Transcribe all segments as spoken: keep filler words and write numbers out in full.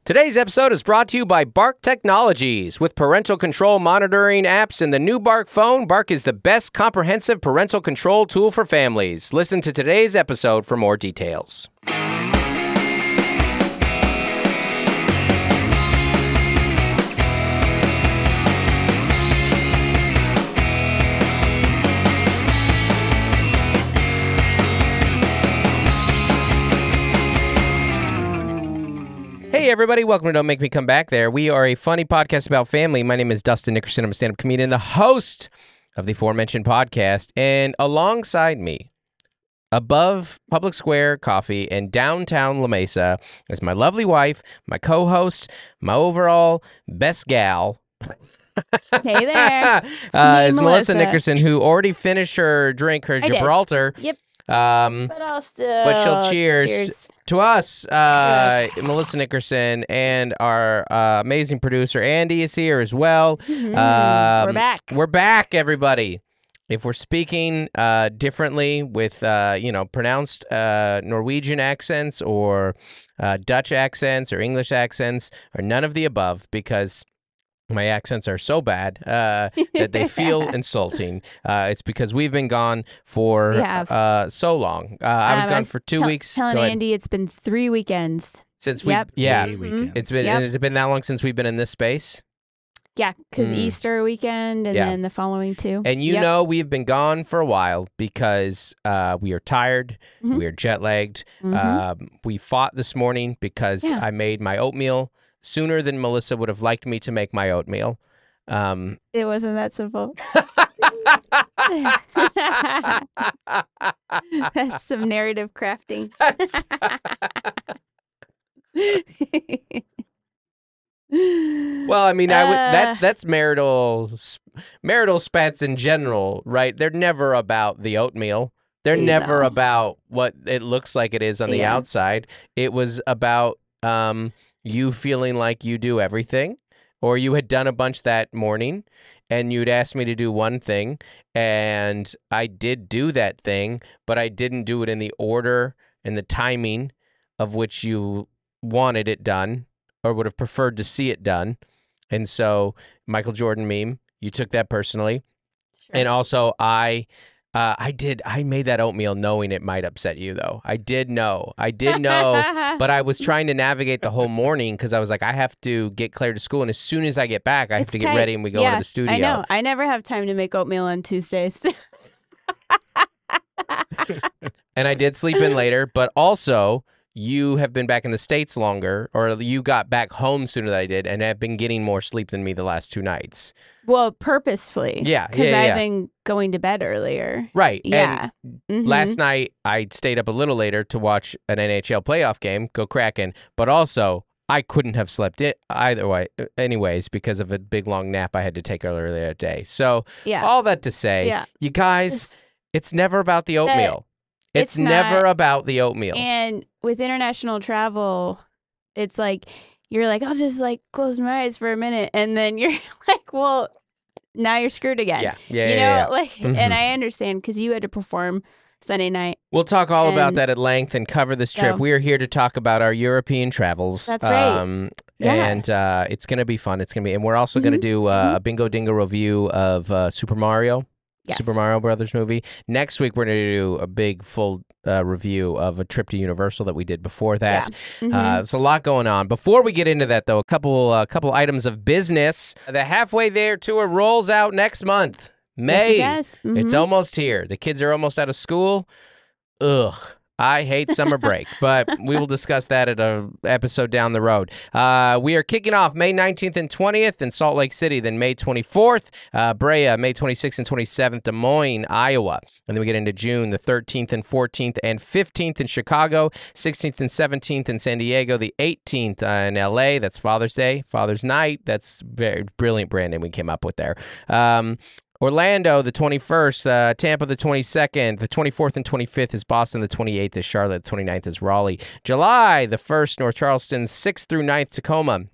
Today's episode is brought to you by Bark Technologies. With parental control monitoring apps in the new Bark phone, Bark is the best comprehensive parental control tool for families. Listen to today's episode for more details. Hey everybody, welcome to Don't Make Me Come Back There. We are a funny podcast about family. My name is Dustin Nickerson. I'm a stand-up comedian, the host of the aforementioned podcast. And alongside me, above Public Square Coffee in downtown La Mesa, is my lovely wife, my co-host, my overall best gal. Hey there. It's uh, is Melissa. Melissa Nickerson, who already finished her drink, her I Gibraltar. Did. Yep. Um, but I'll still. But she'll cheers, cheers. to us, uh, Melissa Nickerson, and our uh, amazing producer Andy is here as well. Mm-hmm. um, we're back. We're back, everybody. If we're speaking uh, differently with, uh, you know, pronounced uh, Norwegian accents or uh, Dutch accents or English accents or none of the above, because my accents are so bad uh, that they feel insulting. Uh, it's because we've been gone for uh, so long. Uh, I was um, gone I was for two weeks. Telling Andy it's been three weekends since we. Yep. Yeah, mm-hmm. it's been. Yep. Has it been that long since we've been in this space? Yeah, because mm. Easter weekend and yeah. then the following two. And you yep. know we've been gone for a while because uh, we are tired. Mm-hmm. We are jet lagged. Mm-hmm. um, we fought this morning because yeah. I made my oatmeal sooner than Melissa would have liked me to make my oatmeal. Um, it wasn't that simple. That's some narrative crafting. Well, I mean, I would. That's that's marital marital spats in general, right? They're never about the oatmeal. They're no. never about what it looks like it is on the yeah. outside. It was about um. you feeling like you do everything, or you had done a bunch that morning and you'd asked me to do one thing and I did do that thing, but I didn't do it in the order and the timing of which you wanted it done or would have preferred to see it done. And so Michael Jordan meme, you took that personally. Sure. And also I Uh, I did. I made that oatmeal knowing it might upset you, though. I did know. I did know, but I was trying to navigate the whole morning because I was like, I have to get Claire to school, and as soon as I get back, I have it's to get tight. ready, and we go yeah, into the studio. I know. I never have time to make oatmeal on Tuesdays. And I did sleep in later, but also you have been back in the States longer, or you got back home sooner than I did, and have been getting more sleep than me the last two nights. Well, purposefully. Yeah, Because yeah, yeah, I've yeah. been going to bed earlier. Right. Yeah. And mm-hmm. last night, I stayed up a little later to watch an N H L playoff game, go Kraken, but also I couldn't have slept it either way, anyways, because of a big long nap I had to take earlier that day. So yeah. all that to say, yeah. you guys, it's, it's never about the oatmeal. It's, it's never about the oatmeal. And with international travel, it's like, you're like, I'll just like close my eyes for a minute. And then you're like, well, now you're screwed again. Yeah. Yeah. You yeah, know, yeah. like, mm-hmm. and I understand because you had to perform Sunday night. We'll talk all and, about that at length and cover this trip. So, we are here to talk about our European travels. That's right. Um, yeah. And uh, it's going to be fun. It's going to be, and we're also mm-hmm. going to do uh, mm-hmm. a Bingo DIngo review of uh, Super Mario. Yes. Super Mario Brothers movie. Next week, we're going to do a big full uh, review of a trip to Universal that we did before that. Yeah. Mm-hmm. Uh, there's a lot going on. Before we get into that, though, a couple uh, couple items of business. The Halfway There tour rolls out next month, May. Yes, it does. Mm-hmm. It's almost here. The kids are almost out of school. Ugh. I hate summer break, but we will discuss that at an episode down the road. Uh, we are kicking off May nineteenth and twentieth in Salt Lake City, then May twenty-fourth, uh, Brea, May twenty-sixth and twenty-seventh, Des Moines, Iowa. And then we get into June, the thirteenth and fourteenth and fifteenth in Chicago, sixteenth and seventeenth in San Diego, the eighteenth uh, in L A. That's Father's Day, Father's Night. That's very brilliant branding we came up with there. Um, Orlando, the twenty-first, uh, Tampa, the twenty-second, the twenty-fourth and twenty-fifth is Boston, the twenty-eighth is Charlotte, the twenty-ninth is Raleigh. July, the first, North Charleston, sixth through ninth, Tacoma.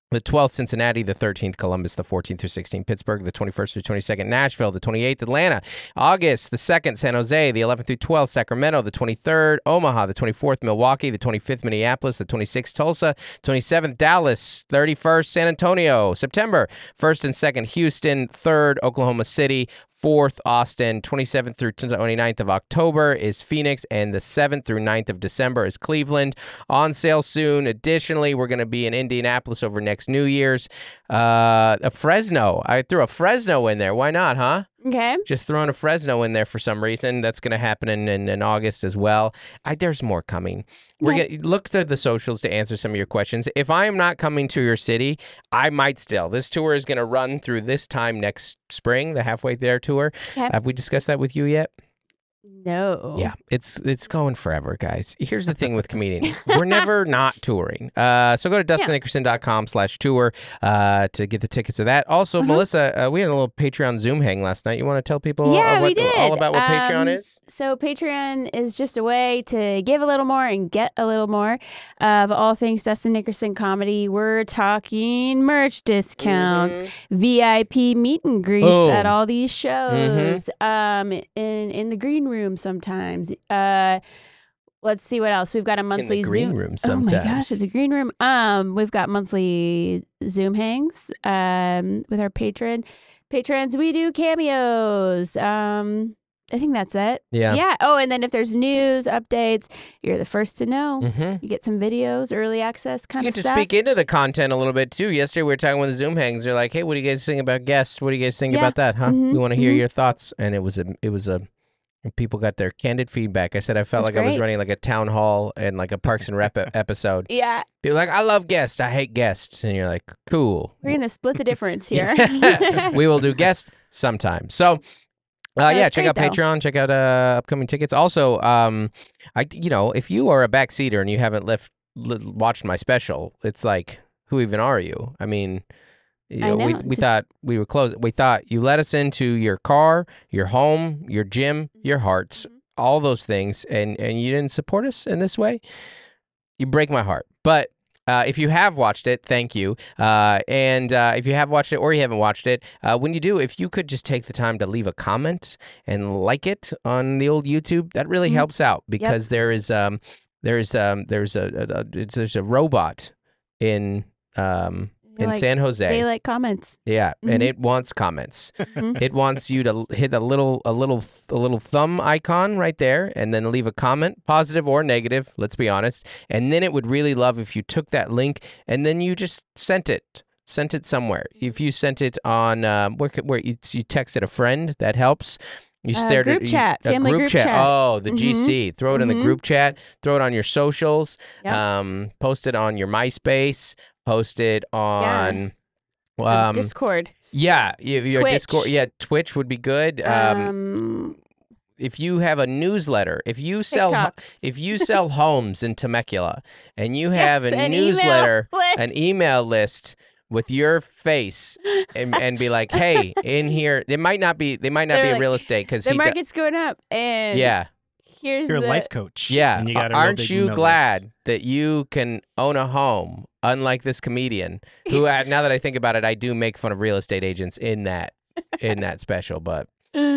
The twelfth, Cincinnati. The thirteenth, Columbus. The fourteenth through sixteenth, Pittsburgh. The twenty-first through twenty-second, Nashville. The twenty-eighth, Atlanta. August the second, San Jose. The eleventh through twelfth, Sacramento. The twenty-third, Omaha. The twenty-fourth, Milwaukee. The twenty-fifth, Minneapolis. The twenty-sixth, Tulsa. twenty-seventh, Dallas. thirty-first, San Antonio. September, first and second, Houston. third, Oklahoma City. fourth, Austin. twenty-seventh through twenty-ninth of October is Phoenix, and the seventh through ninth of December is Cleveland. On sale soon. Additionally, we're going to be in Indianapolis over next New Year's. Uh, a Fresno. I threw a Fresno in there. Why not, huh? Okay. Just throwing a Fresno in there for some reason. That's going to happen in, in, in August as well. I, there's more coming. We're Okay. gonna look to the socials to answer some of your questions. If I am not coming to your city, I might still. This tour is going to run through this time next spring, the Halfway There tour. Okay. Have we discussed that with you yet? No. Yeah, it's it's going forever, guys. Here's the thing with comedians. We're never not touring. Uh, so go to dustin nickerson dot com slash tour uh, to get the tickets to that. Also, Uh-huh. Melissa, uh, we had a little Patreon Zoom hang last night. You want to tell people Yeah, uh, what, we did. all about what Um, Patreon is? So Patreon is just a way to give a little more and get a little more of all things Dustin Nickerson comedy. We're talking merch discounts, Mm-hmm. V I P meet and greets Boom. at all these shows, Mm-hmm. um, in in the green room sometimes. Uh, let's see what else. We've got a monthly In the green Zoom. room Oh my gosh, sometimes. it's a green room. Um, we've got monthly Zoom hangs um with our patron patrons. We do cameos. Um, I think that's it. Yeah. Yeah. Oh, and then if there's news updates, you're the first to know. Mm-hmm. You get some videos, early access kind You of get to stuff. speak into the content a little bit too. Yesterday we were talking with the Zoom hangs. They're like, "Hey, what do you guys think about guests? What do you guys think Yeah. about that? Huh? Mhm, We want to hear mhm. your thoughts." And it was a, it was a, people got their candid feedback. I said I felt That's like I was great. running like a town hall and like a Parks and Rep e- episode. Yeah, People were like, "I love guests. I hate guests," and you're like, "Cool." we're gonna split the difference here. we will do guests sometime. So. Uh, yeah, That's check great, out though. Patreon. Check out uh, upcoming tickets. Also, um, I you know if you are a backseater and you haven't left li- watched my special, it's like, who even are you? I mean, you I know, we know, we just- thought we were close. We thought you let us into your car, your home, your gym, your hearts, Mhm. all those things, and and you didn't support us in this way. You break my heart, but. Uh, if you have watched it, thank you. Uh, and uh, if you have watched it or you haven't watched it, uh, when you do, if you could just take the time to leave a comment and like it on the old YouTube, that really Mhm. helps out because there is um, there's um, there's a, a, a it's, there's a robot in um, They in like- San Jose. They like comments. Yeah, and Mhm. it wants comments. Mhm. It wants you to hit a little, a little, a little thumb icon right there, and then leave a comment, positive or negative. Let's be honest. And then it would really love if you took that link and then you just sent it, sent it somewhere. If you sent it on um, where, could- where you, you texted a friend, that helps. You Uh, shared group it, you- chat, a family group, group chat. chat. Oh, the Mhm. G C. Throw it in the Mhm. group chat. Throw it on your socials. Yep. Um, post it on your MySpace. Post it on. Uh, Um, Discord. yeah, you- your Twitch. Discord. Yeah, Twitch would be good. Um, Um, if you have a newsletter, if you sell, TikTok. if you sell homes in Temecula, and you have Yes, a an email newsletter, list. an email list with your face, and and be like, hey, in here, it might not be, they might not They're be like, real estate because the he, do- market's going up, and yeah, here's You're a the life coach. yeah. And you got a real Aren't big you email glad list. that you can own a home, unlike this comedian who, uh, now that I think about it, I do make fun of real estate agents in that in that special, but.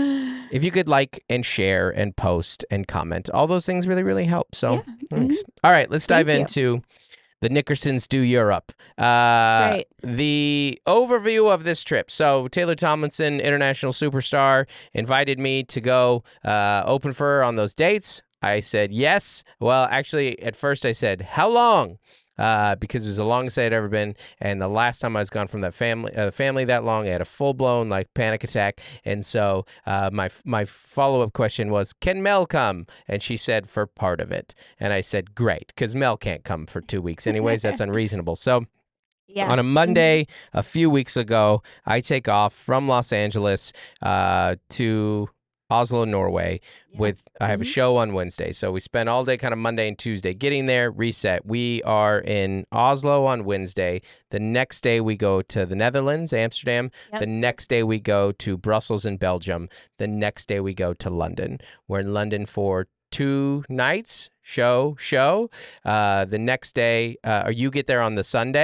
If you could like and share and post and comment, all those things really, really help. So, Yeah, thanks. All right, let's dive Thank you. into the Nickersons Do Europe. Uh, That's right. The overview of this trip. So, Taylor Tomlinson, international superstar, invited me to go uh, open for her on those dates. I said yes. Well, actually, at first I said, how long? Uh, because it was the longest I had ever been, and the last time I was gone from that family, uh, family that long, I had a full blown like panic attack, and so uh, my my follow up question was, "Can Mel come?" And she said, "For part of it," and I said, "Great," because Mel can't come for two weeks anyways. That's unreasonable. So Yeah. on a Monday a few weeks ago, I take off from Los Angeles uh, to Oslo, Norway. Yeah. With I have a Mhm. show on Wednesday, so we spend all day kind of Monday and Tuesday getting there, reset. We are in Oslo on Wednesday. The next day we go to the Netherlands, Amsterdam. Yep. The next day we go to Brussels in Belgium. The next day we go to London. We're in London for two nights, show, show. Uh, the next day, uh, or you get there on the Sunday.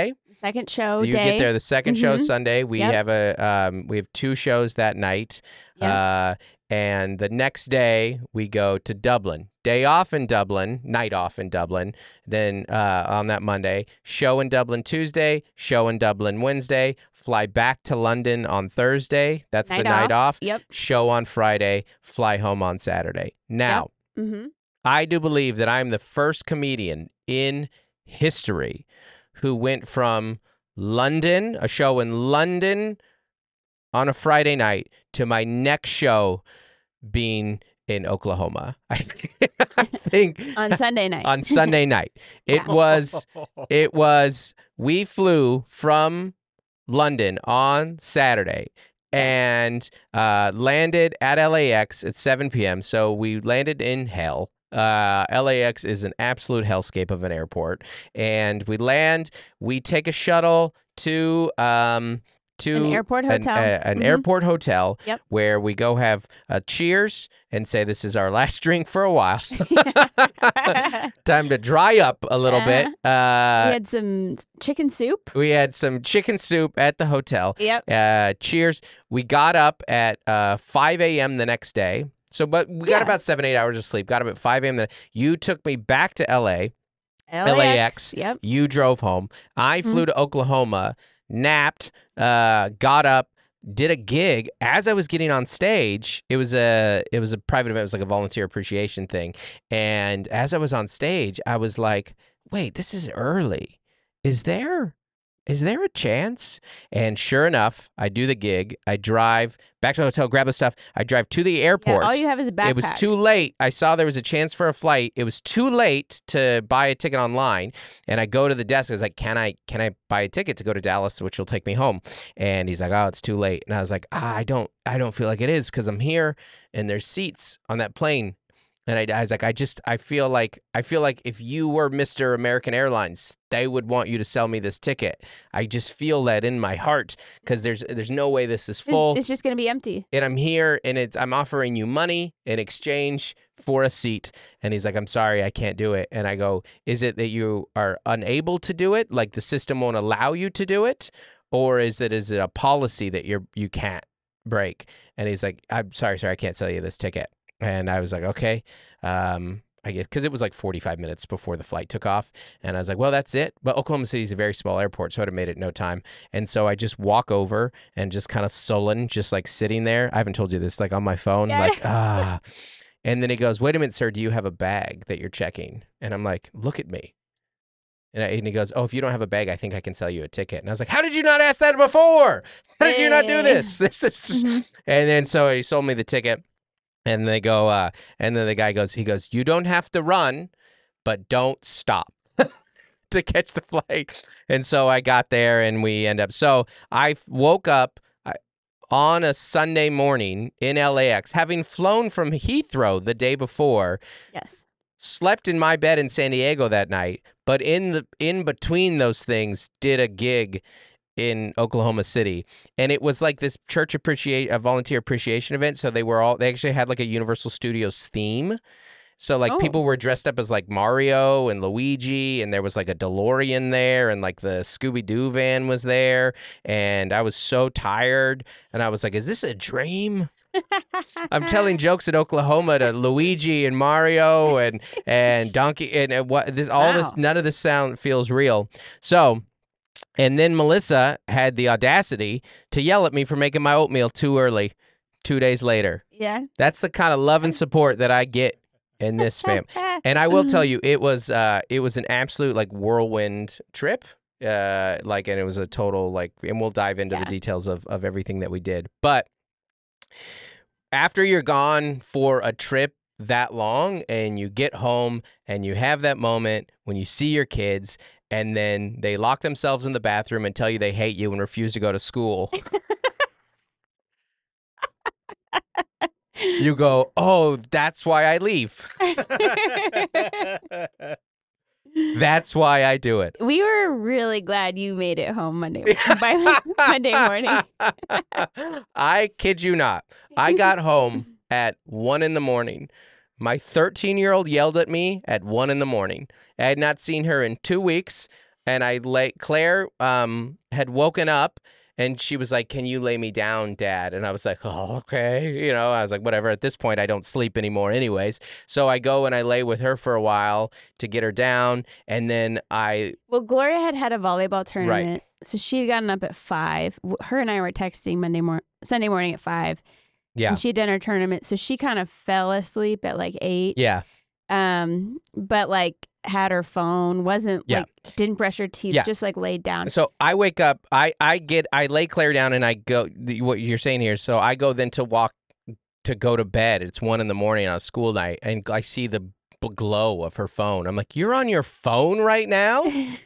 Second show you day. get there. The second mm-hmm. show is Sunday. We yep. have a um, we have two shows that night. Yep. Uh, and the next day we go to Dublin. Day off in Dublin, night off in Dublin. Then uh, on that Monday, show in Dublin Tuesday, show in Dublin Wednesday. Fly back to London on Thursday. That's night the night off. Yep. Show on Friday. Fly home on Saturday. Now, yep. mm-hmm. I do believe that I'm the first comedian in history who went from London, a show in London on a Friday night, to my next show being in Oklahoma. I think, I think on Sunday night. On Sunday night. It yeah. was, it was, we flew from London on Saturday and uh, landed at L A X at seven p.m. So we landed in hell. Uh, L A X is an absolute hellscape of an airport. And we land, we take a shuttle to... Um, to an airport hotel, an, uh, an mm-hmm. airport hotel yep. where we go have a cheers and say this is our last drink for a while. Time to dry up a little uh-huh. bit. Uh, we had some chicken soup. We had some chicken soup at the hotel. Yep. Uh, cheers. We got up at uh, five a.m. the next day. So, but we got yeah. about seven, eight hours of sleep. Got up at five a.m. You took me back to L A. L A X. L A X. Yep. You drove home. I mm-hmm. flew to Oklahoma. Napped, uh, got up, did a gig. As I was getting on stage, it was a it was a private event. It was like a volunteer appreciation thing. And as I was on stage, I was like, "Wait, this is early. Is there is there a chance?" And sure enough, I do the gig. I drive back to the hotel, grab the stuff. I drive to the airport. Yeah, all you have is a backpack. It was too late. I saw there was a chance for a flight. It was too late to buy a ticket online. And I go to the desk. I was like, "Can I can I buy a ticket to go to Dallas, which will take me home?" And he's like, "Oh, it's too late." And I was like, ah, "I don't I don't feel like it is because I'm here and there's seats on that plane." And I, I was like, I just, I feel like, I feel like if you were Mister American Airlines, they would want you to sell me this ticket. I just feel that in my heart because there's, there's no way this is full. It's, it's just gonna be empty. And I'm here, and it's, I'm offering you money in exchange for a seat. And he's like, "I'm sorry, I can't do it." And I go, "Is it that you are unable to do it? Like the system won't allow you to do it, or is that is it a policy that you're you can't break?" And he's like, "I'm sorry, sir, I can't sell you this ticket." And I was like, okay, um, I guess, because it was like forty-five minutes before the flight took off. And I was like, well, that's it. But Oklahoma City is a very small airport, so I'd have made it in no time. And so I just walk over and just kind of sullen, just like sitting there. I haven't told you this, like on my phone, yeah. like, ah. And then he goes, "Wait a minute, sir, do you have a bag that you're checking?" And I'm like, "Look at me." And, I, and he goes, "Oh, if you don't have a bag, I think I can sell you a ticket." And I was like, "How did you not ask that before? How did you not do this?" This is mm-hmm. And then so he sold me the ticket. And they go, uh, and then the guy goes, he goes, "You don't have to run, but don't stop to catch the flight." And so I got there and we end up, so I woke up on a Sunday morning in L A X, having flown from Heathrow the day before. Yes. Slept in my bed in San Diego that night, but in the in between those things, did a gig in Oklahoma City, and it was like this church appreciate a volunteer appreciation event. So they were all they actually had like a Universal Studios theme. So like oh. people were dressed up as like Mario and Luigi, and there was like a DeLorean there, and like the Scooby-Doo van was there, and I was so tired, and I was like, "Is this a dream?" I'm telling jokes in Oklahoma to Luigi and Mario and and Donkey and, and what this all wow. this none of this sound feels real. So. And then Melissa had the audacity to yell at me for making my oatmeal too early two days later. Yeah. That's the kind of love and support that I get in this family. And I will tell you, it was uh, it was an absolute like whirlwind trip. Uh, like, and it was a total like, and we'll dive into yeah. the details of, of everything that we did. But after you're gone for a trip that long and you get home and you have that moment when you see your kids and then they lock themselves in the bathroom and tell you they hate you and refuse to go to school. You go, "Oh, that's why I leave." That's why I do it. We were really glad you made it home Monday by Monday morning. I kid you not. I got home at one in the morning. My thirteen-year-old yelled at me at one in the morning. I had not seen her in two weeks. and I lay. Claire um had woken up. And she was like, "Can you lay me down, Dad?" And I was like, "Oh, okay." You know, I was like, whatever. At this point, I don't sleep anymore anyways. So I go and I lay with her for a while to get her down. And then I... Well, Gloria had had a volleyball tournament. Right. So she had gotten up at five. Her and I were texting Monday mor- Sunday morning at five. Yeah. And she had done her tournament. So she kind of fell asleep at like eight. Yeah. Um, but like had her phone, wasn't yeah. like, didn't brush her teeth, yeah. just like laid down. So I wake up, I, I get, I lay Claire down and I go, what you're saying here. So I go then to walk, to go to bed. It's one in the morning on a school night. And I see the glow of her phone. I'm like, "You're on your phone right now?"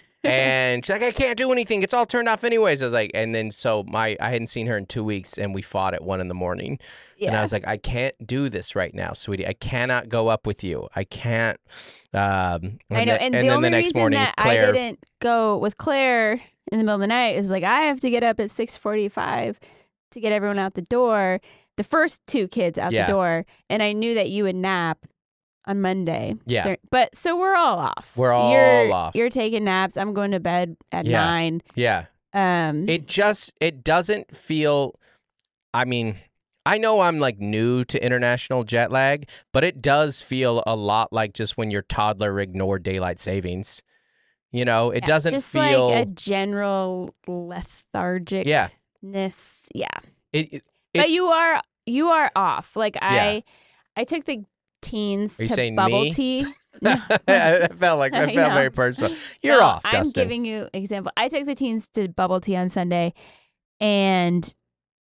And she's like, "I can't do anything. It's all turned off anyways." I was like, and then so my, I hadn't seen her in two weeks and we fought at one in the morning. Yeah. And I was like, "I can't do this right now, sweetie. I cannot go up with you. I can't." Um, I know. And, and the then only the next reason morning, that Claire... I didn't go with Claire in the middle of the night is like, I have to get up at six forty-five to get everyone out the door. The first two kids out yeah. the door. And I knew that you would nap on Monday. Yeah. There, but so we're all off. We're all you're, off. You're taking naps. I'm going to bed at yeah. nine. Yeah. Um. It just, it doesn't feel, I mean... I know I'm like new to international jet lag, but it does feel a lot like just when your toddler ignored daylight savings. You know, it yeah, doesn't just feel like a general lethargicness. Yeah. Yeah. It, it but you are you are off. Like I yeah. I took the teens are you to saying bubble me? tea. No. I felt like that felt very personal. You're no, off, I'm Dustin. giving you example. I took the teens to bubble tea on Sunday and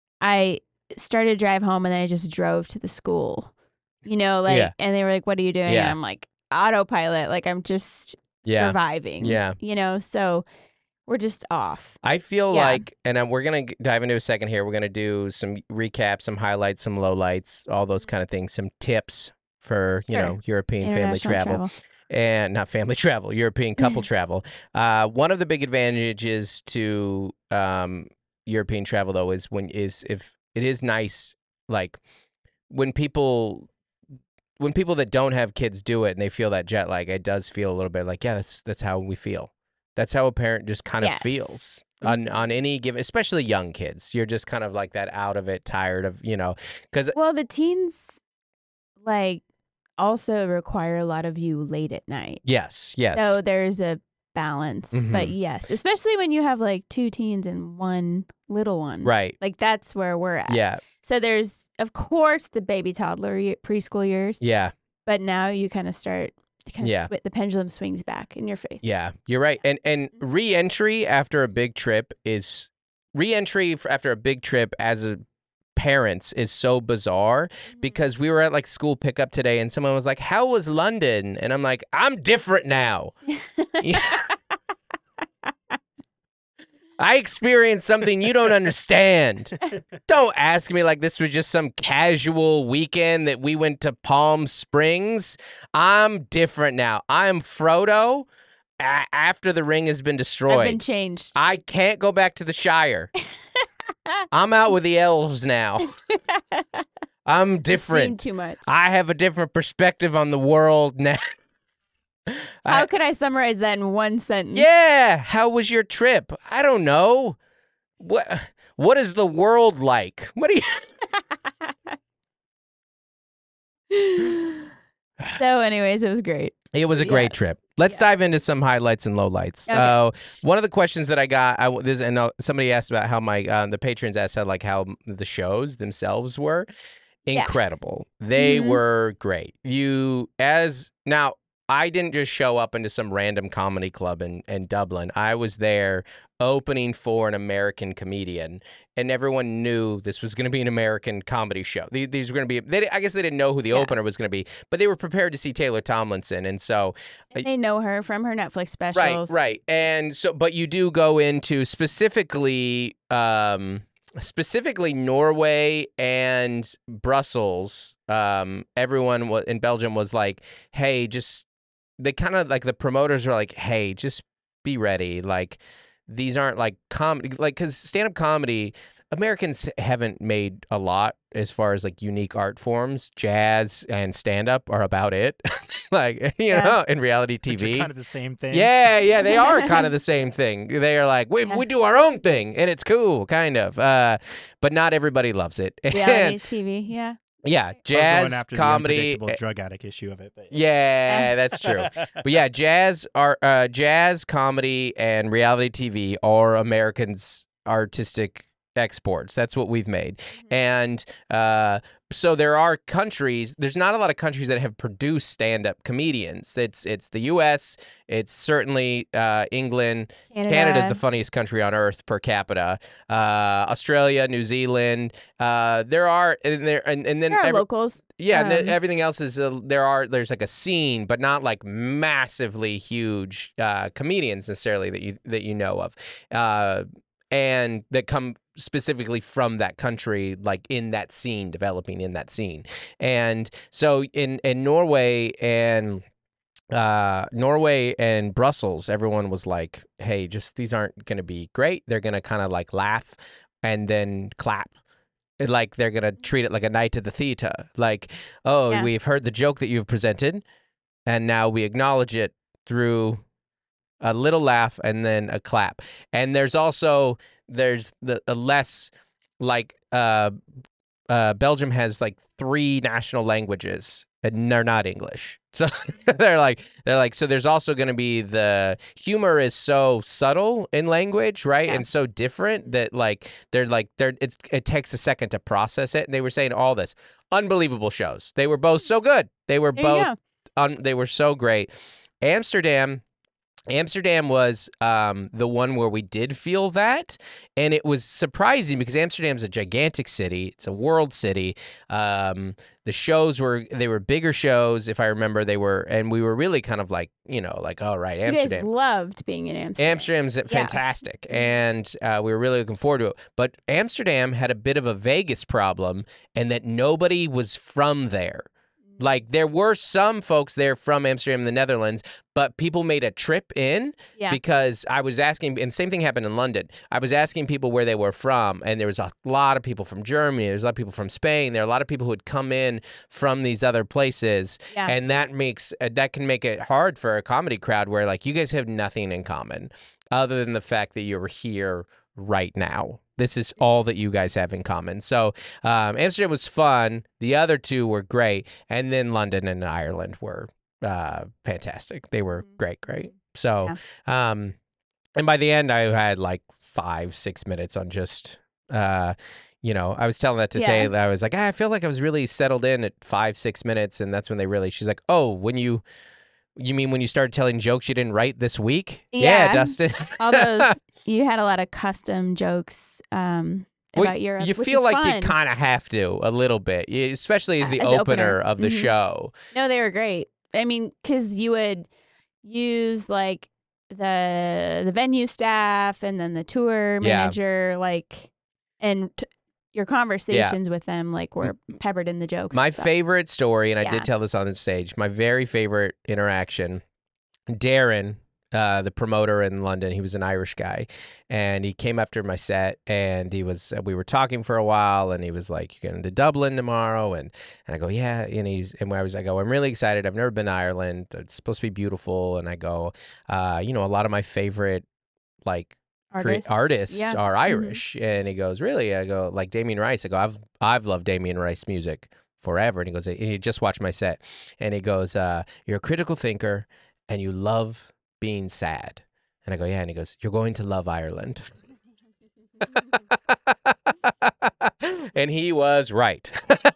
I started to drive home and then I just drove to the school, you know, like, yeah. and they were like, "What are you doing?" Yeah. And I'm like, autopilot. Like I'm just yeah. surviving, yeah. you know, so we're just off. I feel yeah. like, and we're going to dive into a second here. We're going to do some recaps, some highlights, some lowlights, all those kind of things, some tips for, you sure. know, European family travel. travel. And not family travel, European couple travel. Uh, one of the big advantages to um, European travel, though, is when is if it is nice, like when people when people that don't have kids do it and they feel that jet lag, it does feel a little bit like, yeah, that's that's how we feel. That's how a parent just kind of yes. feels on on any given, especially young kids. You're just kind of like that out of it, tired of, you know, because well, the teens like also require a lot of you late at night. Yes, yes. So there's a balance, mm-hmm. but yes, especially when you have like two teens and one little one, right? Like that's where we're at. Yeah. So there's of course the baby toddler preschool years. Yeah. But now you kind of start, kind of yeah. sw- the pendulum swings back in your face. Yeah, you're right. And and re-entry after a big trip is re-entry after a big trip as a parents is so bizarre because we were at like school pickup today and someone was like, "How was London?" And I'm like, "I'm different now." I experienced something you don't understand. Don't ask me like this was just some casual weekend that we went to Palm Springs. I'm different now. I'm Frodo a- after the ring has been destroyed. I've been changed. I can't go back to the Shire. I'm out with the elves now. I'm different. Too much. I have a different perspective on the world now. How I, could I summarize that in one sentence? Yeah. How was your trip? I don't know. What What is the world like? What do you? So, anyways, it was great. It was a yeah. great trip. Let's yeah. dive into some highlights and lowlights. Okay. Uh, one of the questions that I got, I, this, and uh, somebody asked about how my uh, the patrons asked how like how the shows themselves were. Incredible. Yeah. They mm-hmm. were great. You as now. I didn't just show up into some random comedy club in, in Dublin. I was there opening for an American comedian, and everyone knew this was going to be an American comedy show. These, these were going to be, they, I guess they didn't know who the yeah. opener was going to be, but they were prepared to see Taylor Tomlinson, and so. And they know her from her Netflix specials. Right, right. And so, but you do go into specifically, um, specifically Norway and Brussels. Um, everyone in Belgium was like, hey, just, they kind of like the promoters were like, hey, just be ready. Like these aren't like comedy, like because stand up comedy, Americans haven't made a lot as far as like unique art forms. Jazz and stand-up are about it. Like, you yeah. know, in reality T V. Kind of the same thing. Yeah, yeah, they are kind of the same thing. They are like, we, yeah. we do our own thing, and it's cool, kind of. Uh, but not everybody loves it. Reality T V, yeah. Yeah, jazz, going after comedy, the unpredictable drug addict issue of it. But yeah, that's true. But yeah, jazz, art, uh, jazz, comedy, and reality T V are Americans' artistic exports. That's what we've made, mm-hmm. and uh, so there are countries. There's not a lot of countries that have produced stand-up comedians. It's it's the U S. It's certainly uh, England. Canada. Canada's the funniest country on earth per capita. Uh, Australia, New Zealand. Uh, there are and there and, and then there are every, locals. Yeah, um, and then everything else is uh, there are there's like a scene, but not like massively huge uh, comedians necessarily that you that you know of. Uh, and that come specifically from that country, like in that scene, developing in that scene. And so in, in Norway and uh, Norway and Brussels, everyone was like, hey, just these aren't going to be great. They're going to kind of like laugh and then clap. Like they're going to treat it like a night at the theater. Like, oh, yeah. we've heard the joke that you've presented, and now we acknowledge it through a little laugh and then a clap. And there's also there's the a less like uh uh Belgium has like three national languages and they're not English. So they're like they're like so there's also going to be the humor is so subtle in language, right? Yeah. And so different that like they're like they're it's it takes a second to process it. And they were saying all this unbelievable shows. They were both so good. They were there both un, they were so great. Amsterdam Amsterdam was um, the one where we did feel that, and it was surprising because Amsterdam's a gigantic city. It's a world city. Um, the shows were, they were bigger shows, if I remember. They were, and we were really kind of like, you know, like, all right, Amsterdam. You guys loved being in Amsterdam. Amsterdam's fantastic, yeah. and uh, we were really looking forward to it. But Amsterdam had a bit of a Vegas problem, and that nobody was from there. Like, there were some folks there from Amsterdam, the Netherlands, but people made a trip in yeah. because I was asking, and same thing happened in London. I was asking people where they were from, and there was a lot of people from Germany. There's a lot of people from Spain. There are a lot of people who had come in from these other places, yeah. and that makes uh, that can make it hard for a comedy crowd where, like, you guys have nothing in common other than the fact that you're here right now. This is all that you guys have in common. So um, Amsterdam was fun. The other two were great. And then London and Ireland were uh, fantastic. They were great, great. So, yeah. um, and by the end, I had like five, six minutes on just, uh, you know, I was telling that to yeah. Taylor. I was like, ah, I feel like I was really settled in at five, six minutes. And that's when they really, she's like, oh, when you... You mean when you started telling jokes you didn't write this week? Yeah, yeah Dustin. All those, you had a lot of custom jokes um, about well, Europe. You which feel is like fun. you kind of have to a little bit, especially as the as opener, opener of the mm-hmm. show. No, they were great. I mean, because you would use like the the venue staff and then the tour manager, yeah. like, and t- your conversations yeah. with them like were peppered in the jokes. My and stuff. favorite story, and I yeah. did tell this on the stage, my very favorite interaction, Darren, uh, the promoter in London, he was an Irish guy, and he came after my set, and he was, we were talking for a while, and he was like, you're going to Dublin tomorrow, and, and I go, yeah, and he's, and I was, I go, I'm really excited, I've never been to Ireland, it's supposed to be beautiful, and I go, uh, you know, a lot of my favorite, like, Artists, artists yeah. are Irish. Mm-hmm. And he goes, really? I go, like Damien Rice. I go, I've I've loved Damien Rice music forever. And he goes, and he just watched my set. And he goes, uh, you're a critical thinker and you love being sad. And I go, yeah. And he goes, you're going to love Ireland. And he was right.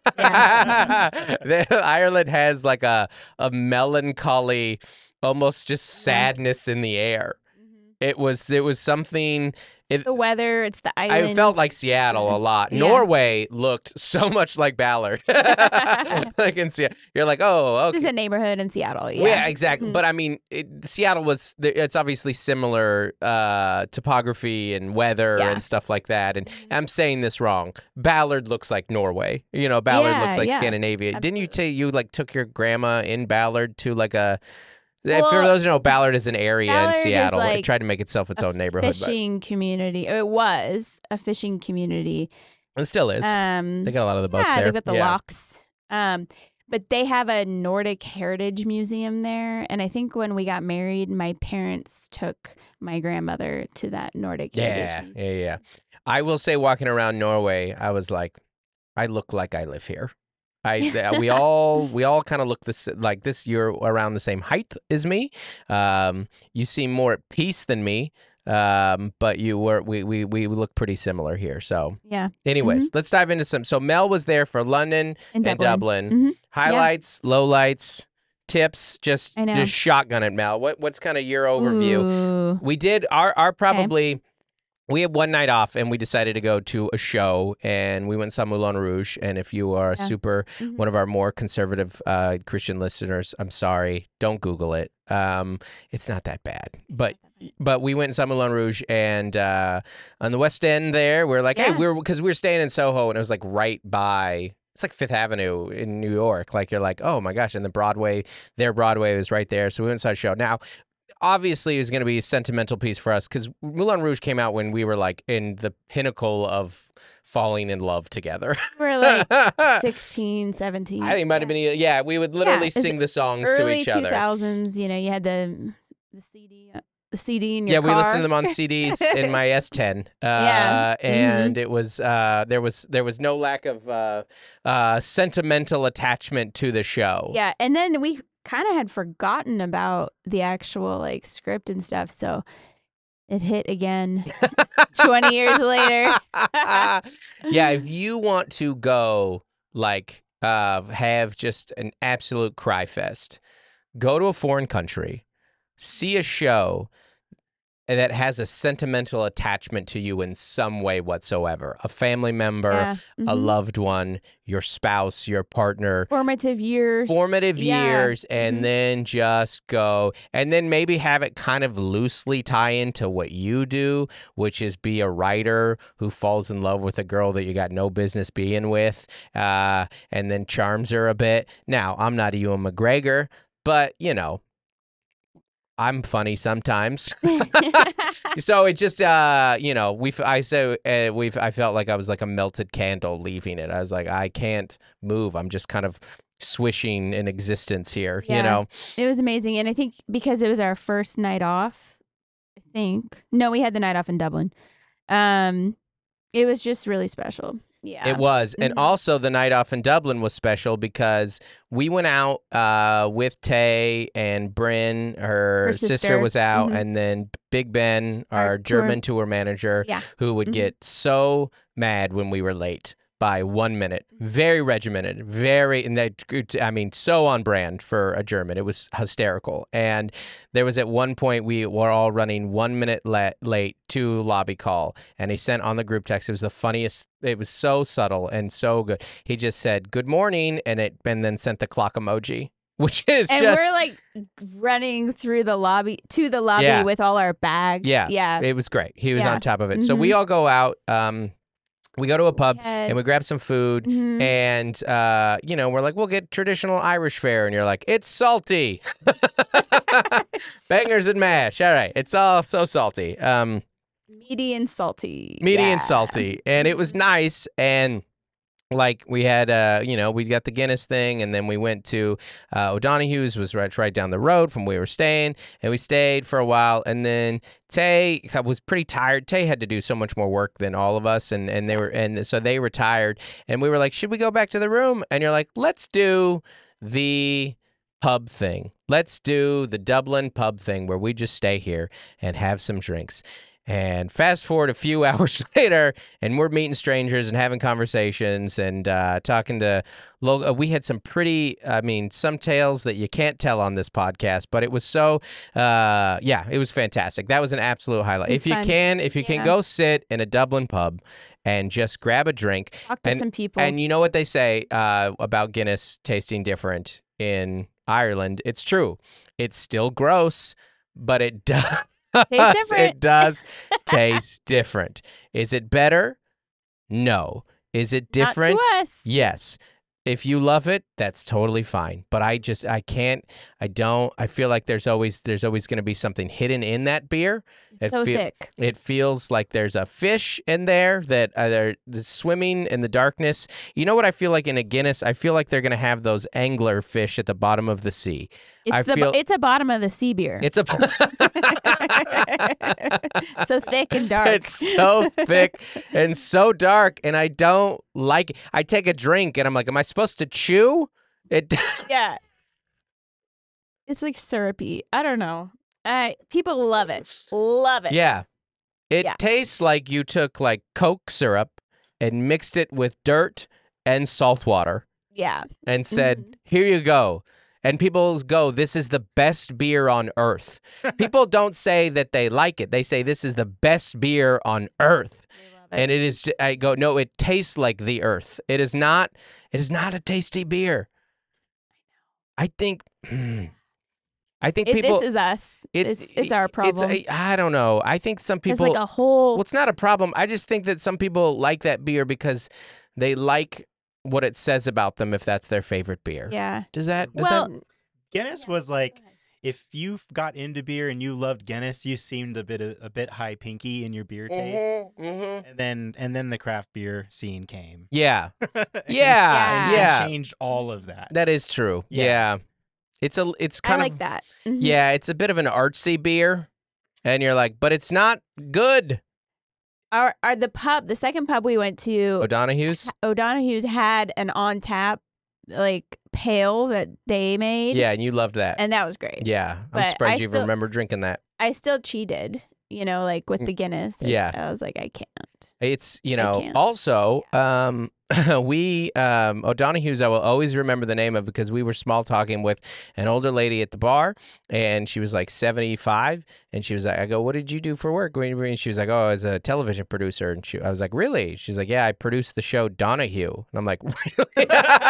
Ireland has like a, a melancholy, almost just sadness in the air. It was it was something. It, the weather, it's the island. I felt like Seattle a lot. Yeah. Norway looked so much like Ballard. Like in Seattle, you're like, oh, okay. This is a neighborhood in Seattle. Yeah, well, yeah, exactly. Mm-hmm. But I mean, it, Seattle was. It's obviously similar uh, topography and weather yeah. and stuff like that. And mm-hmm. I'm saying this wrong. Ballard looks like Norway. You know, Ballard yeah, looks like yeah. Scandinavia. Absolutely. Didn't you say you like took your grandma in Ballard to like a Well, for those who know, Ballard is an area Ballard in Seattle. like it tried to make itself its own neighborhood. Fishing but. community. It was a fishing community. It still is. Um, they got a lot of the boats yeah, there. They've got the yeah. locks. Um, but they have a Nordic Heritage Museum there. And I think when we got married, my parents took my grandmother to that Nordic yeah, Heritage Museum. Yeah, yeah, yeah. I will say walking around Norway, I was like, I look like I live here. I we all we all kind of look this like this. You're around the same height as me. Um, you seem more at peace than me. Um, but you were we we we look pretty similar here. So yeah. Anyways, mm-hmm. let's dive into some. So Mel was there for London and Dublin. And Dublin. Mm-hmm. Highlights, yeah. lowlights, tips. Just just shotgun it, Mel. What what's kind of your overview? Ooh. We did our our probably. Okay. We had one night off, and we decided to go to a show, and we went and saw Moulin Rouge. And if you are yeah. super, mm-hmm. one of our more conservative uh, Christian listeners, I'm sorry, don't Google it. Um, it's not that bad. But but we went and saw Moulin Rouge, and uh, on the West End there, we we're like, yeah. hey, we're because we were staying in Soho, and it was like right by. It's like Fifth Avenue in New York. Like you're like, oh my gosh, and the Broadway, their Broadway was right there. So we went and saw a show. Now. Obviously, it was going to be a sentimental piece for us because Moulin Rouge came out when we were like in the pinnacle of falling in love together. We were like sixteen, seventeen. I think it might yeah. have been, yeah, we would literally yeah, sing the songs to each other. Early two thousands, you know, you had the the C D, the C D in your yeah, car. Yeah, we listened to them on C Ds in my S ten. Uh, yeah. And mm-hmm. it was, uh, there was there was no lack of uh, uh, sentimental attachment to the show. Yeah, and then we kind of had forgotten about the actual like script and stuff, so it hit again twenty years later. Yeah, if you want to go like uh have just an absolute cry fest, go to a foreign country, see a show that has a sentimental attachment to you in some way whatsoever. A family member, yeah. mm-hmm. a loved one, your spouse, your partner. Formative years. Formative yeah. years, and mm-hmm. then just go. And then maybe have it kind of loosely tie into what you do, which is be a writer who falls in love with a girl that you got no business being with, uh, and then charms her a bit. Now, I'm not Ewan McGregor, but, you know, I'm funny sometimes. So it just, uh, you know, we I so uh, we I felt like I was like a melted candle leaving it. I was like, I can't move. I'm just kind of swishing in existence here, yeah. you know. It was amazing. And I think because it was our first night off, I think. No, we had the night off in Dublin. Um, it was just really special. Yeah. It was. Mm-hmm. And also the night off in Dublin was special because we went out uh, with Tay and Bryn, her, her sister. sister was out, mm-hmm. and then Big Ben, our, our German tour, tour manager, yeah. who would mm-hmm. get so mad when we were late by one minute. Very regimented, very, and that, I mean, so on brand for a German. It was hysterical. And there was at one point we were all running one minute le- late to lobby call, and he sent on the group text. It was the funniest. It was so subtle and so good. He just said, good morning, and it and then sent the clock emoji. Which is and just... we're like running through the lobby to the lobby yeah. with all our bags. Yeah. Yeah. It was great. He was yeah. on top of it. Mm-hmm. So we all go out. Um, we go to a pub we had... and we grab some food mm-hmm. and, uh, you know, we're like, we'll get traditional Irish fare. And you're like, it's salty. Bangers and mash. All right. It's all so salty. Um, meaty and salty. Meaty yeah. and salty. And it was nice. And like we had, uh, you know, we got the Guinness thing, and then we went to uh, O'Donoghue's, was right, right down the road from where we were staying, and we stayed for a while, and then Tay was pretty tired. Tay had to do so much more work than all of us, and, and they were, and so they were tired, and we were like, should we go back to the room? And you're like, let's do the pub thing. Let's do the Dublin pub thing where we just stay here and have some drinks. And fast forward a few hours later, and we're meeting strangers and having conversations and uh, talking to local. We had some pretty, I mean, some tales that you can't tell on this podcast, but it was so, uh, yeah, it was fantastic. That was an absolute highlight. If you fun. can, if you yeah. can go sit in a Dublin pub and just grab a drink. Talk to and, some people. And you know what they say uh, about Guinness tasting different in Ireland? It's true. It's still gross, but it does. Tastes different. It does taste different. Is it better? No. Is it different? Not to us. Yes. If you love it, that's totally fine. But I just, I can't, I don't, I feel like there's always, there's always going to be something hidden in that beer. It so feel, thick. It feels like there's a fish in there that uh, they're swimming in the darkness. You know what I feel like in a Guinness? I feel like they're going to have those angler fish at the bottom of the sea. It's I the feel, it's a bottom of the sea beer. It's a so thick and dark. It's so thick and so dark, and I don't like it. I take a drink, and I'm like, am I supposed to chew? It. Yeah. It's like syrupy. I don't know. I people love it. Love it. Yeah. It yeah. tastes like you took like Coke syrup and mixed it with dirt and salt water. Yeah. And said, mm-hmm. here you go. And people go, this is the best beer on earth. People don't say that they like it. They say this is the best beer on earth. It. And it is, I go, no, it tastes like the earth. It is not, it is not a tasty beer. I think, I think it, people. This is us. It's, it's, it's our problem. It's, I don't know. I think some people. It's like a whole. Well, it's not a problem. I just think that some people like that beer because they like what it says about them if that's their favorite beer. Yeah. Does that? Does well, that... Guinness was like, if you got into beer and you loved Guinness, you seemed a bit a, a bit high pinky in your beer taste. Mm-hmm, mm-hmm. And then and then the craft beer scene came. Yeah. and, yeah. and yeah. changed all of that. That is true. Yeah. yeah. It's a it's kind I of like that. Mm-hmm. Yeah, it's a bit of an artsy beer. And you're like, but it's not good. Our, our the pub, the second pub we went to, O'Donoghue's. O'Donoghue's had an on tap like pail that they made. Yeah, and you loved that. And that was great. Yeah, I'm But surprised I you still- remember drinking that. I still cheated, you know, like with the Guinness. Yeah. I was like, I can't. It's, you I know, can't. also, um, we, um, O'Donoghue's, I will always remember the name of because we were small talking with an older lady at the bar, and she was like seventy-five, and she was like, I go, what did you do for work? And she was like, oh, I was a television producer, and she, I was like, really? She's like, yeah, I produced the show Donahue, and I'm like, really?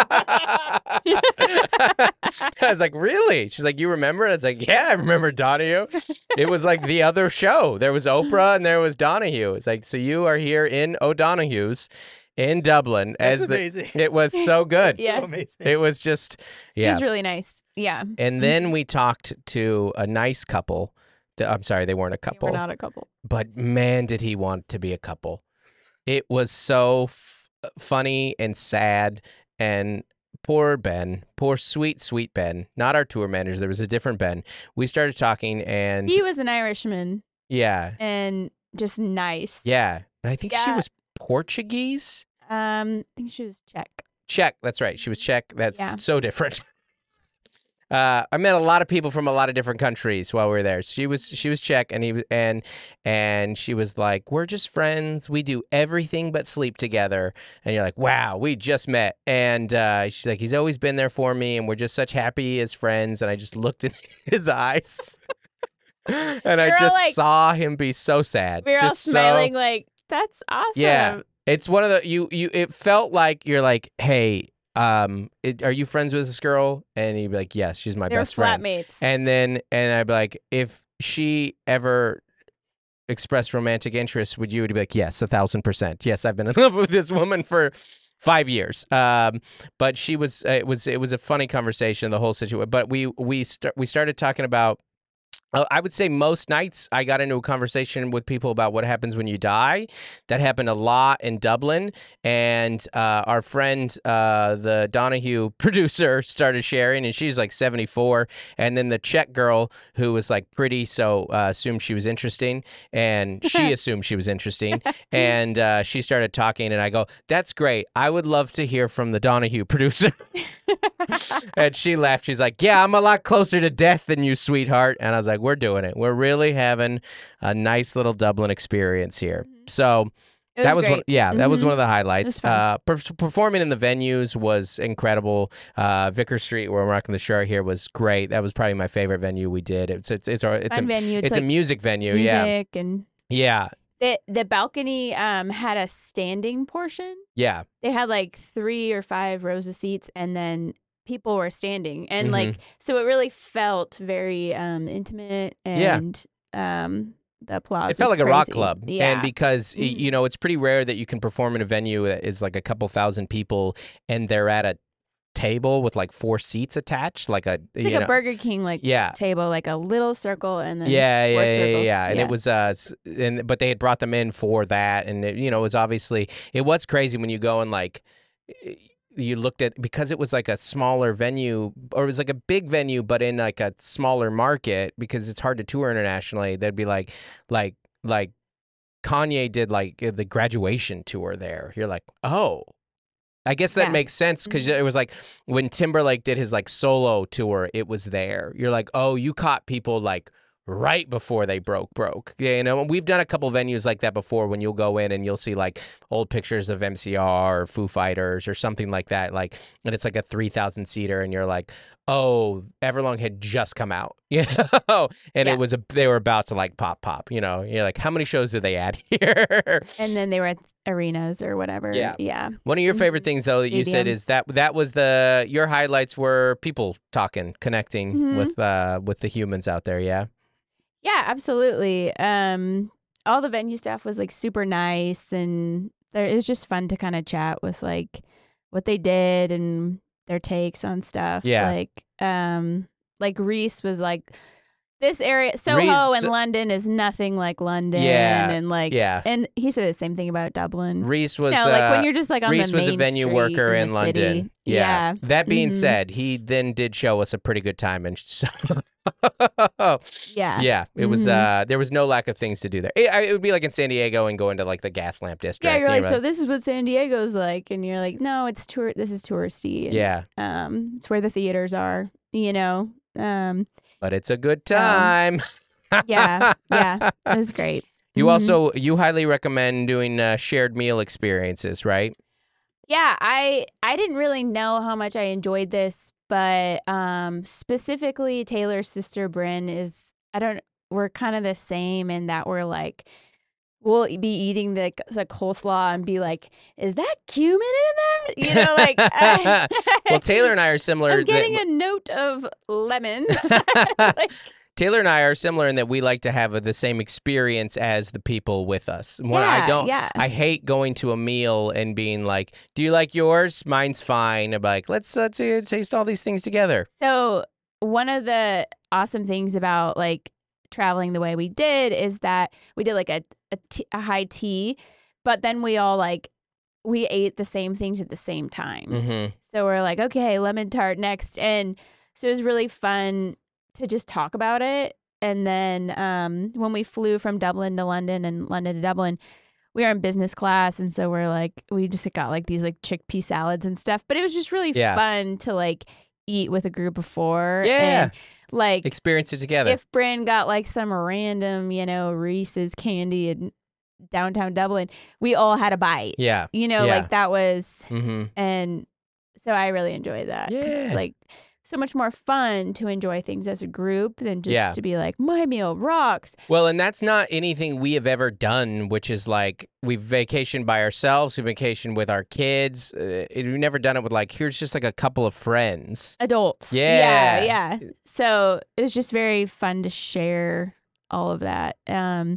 I was like, really? She's like, you remember it? I was like, yeah, I remember Donahue. It was like the other show. There was Oprah and there was Donahue. It's like, so you are here in O'Donoghue's in Dublin. That's as the, amazing. It was so good. Yeah. So amazing. It was just, It yeah. was really nice. Yeah. And then we talked to a nice couple. I'm sorry, they weren't a couple. We're not a couple. But man, did he want to be a couple. It was so f- funny and sad. And poor Ben, poor sweet, sweet Ben, not our tour manager. There was a different Ben. We started talking and He was an Irishman yeah, and just nice. yeah. And I think she Yeah. was Portuguese. Um, I think she was Czech. Czech. That's right. She was Czech. That's Yeah. so different. Uh, I met a lot of people from a lot of different countries while we were there. She was she was Czech, and he was- and and she was like, "We're just friends. We do everything but sleep together." And you're like, "Wow, we just met." And uh, she's like, "He's always been there for me, and we're just such happy as friends." And I just looked in his eyes, and I We're all just like- saw him be so sad. We were all just so- smiling like, that's awesome. Yeah. It's one of the you you. It felt like you're like, "Hey, um, it, are you friends with this girl?" And he'd be like, "Yes, she's my They were best friend." flatmates. And then, and I'd be like, if she ever expressed romantic interest, would you? Would be like, yes, a thousand percent. Yes, I've been in love with this woman for five years. Um, but she was, uh, it was, it was a funny conversation, the whole situation. But we, we, st- we started talking about, uh, I would say most nights I got into a conversation with people about what happens when you die. That happened a lot in Dublin. And uh, our friend, uh, the Donahue producer, started sharing, and she's like seventy-four. And then the Czech girl who was like pretty, so uh, assumed she was interesting. And she assumed she was interesting. And uh, she started talking, and I go, that's great. I would love to hear from the Donahue producer. And she laughed. She's like, yeah, I'm a lot closer to death than you, sweetheart. And I was like, we're doing it. We're really having a nice little Dublin experience here. So It that was was one, great. yeah, that was Mhm. one of the It was highlights. fun. Uh, per- performing in the venues was incredible. Uh, Vicar Street, where I'm rocking the shirt here, was great. That was probably my favorite venue we did. It's it's it's, our, it's Fun a venue. It's, it's like a music venue. Yeah, music and yeah, the the balcony um had a standing portion. yeah. They had like three or five rows of seats, and then people were standing, and Mhm. like so it really felt very um intimate, Yeah. and um the applause. It felt was like a rock crazy. club. Yeah. And because, y Mhm. you know, it's pretty rare that you can perform in a venue that is like a couple thousand people and they're at a table with like four seats attached, like a It's like you a know, Burger King like yeah. table, like a little circle and then yeah, four yeah, circles. yeah, yeah, and yeah. it was uh, and but they had brought them in for that, and it, you know, it was obviously it was crazy when you go and like. You looked at because it was like a smaller venue or it was like a big venue but in like a smaller market because it's hard to tour internationally. They'd be like like like Kanye did like the graduation tour there. You're like, oh, I guess that Yeah. makes sense because Mhm. it was like when Timberlake did his like solo tour, it was there. You're like, oh, you caught people like right before they broke broke. Yeah, you know, we've done a couple venues like that before when you'll go in and you'll see like old pictures of M C R or Foo Fighters or something like that, like, and it's like a three thousand seater and you're like, oh, Everlong had just come out, you know, and Yeah. it was a they were about to like pop pop, you know. You're like, how many shows did they add here? And then they were at arenas or whatever. Yeah. Yeah. One of your favorite Mhm. things though that you said Stadiums. is that that was the your highlights were people talking, connecting Mhm. with uh with the humans out there, yeah. Yeah, absolutely. Um, all the venue staff was like super nice, and there, it was just fun to kind of chat with like what they did and their takes on stuff. Yeah. Like, um, like Reese was like, this area, Soho Reese- and London is nothing like London, Yeah, and like, yeah. and he said the same thing about Dublin. Reese was no, like uh, when you're just like on Reese the was a main venue street worker in, in the London. city. Yeah. Yeah. That being Mhm. said, he then did show us a pretty good time, and so Yeah. yeah, it was. Mhm. Uh, there was no lack of things to do there. It, I- it would be like in San Diego and go into like the gas lamp district. Yeah, you're and like, so this is what San Diego's like, and you're like, no, it's tour. This is touristy. And, yeah, um, it's where the theaters are. You know, um, but it's a good So, time. yeah, yeah, it was great. You Mhm. also you highly recommend doing uh, shared meal experiences, right? Yeah, I I didn't really know how much I enjoyed this, but um, specifically Taylor's sister Bryn is. I don't. We're kind of the same in that we're like. We'll be eating the, the coleslaw and be like, is that cumin in that? You know, like. I, Well, Taylor and I are similar. I'm getting that- a note of lemon. Like, Taylor and I are similar in that we like to have the same experience as the people with us. When I Yeah, don't, yeah. I hate going to a meal and being like, "Do you like yours? Mine's fine." I'm like, "Let's uh, t- taste all these things together." so one of the awesome things about like traveling the way we did is that we did like a a, t- a high tea, but then we all like we ate the same things at the same time. Mm-hmm. So we're like, okay, lemon tart next, and so it was really fun to just talk about it. And then um, when we flew from Dublin to London and London to Dublin, we were in business class, and so we're like, we just got like these like chickpea salads and stuff. But it was just really Yeah. fun to like eat with a group of four. Yeah. And like Experience it together. if Bryn got like some random, you know, Reese's candy in downtown Dublin, we all had a bite. yeah. You know, Yeah. like that was, Mm-hmm. and so I really enjoy that. 'Cause Yeah. it's like so much more fun to enjoy things as a group than just Yeah. to be like, my meal rocks. Well, and that's not anything we have ever done, which is like we've vacationed by ourselves, we vacation with our kids. Uh, we've never done it with like, here's just like a couple of friends. Adults. Yeah. Yeah. Yeah. So it was just very fun to share all of that. Um,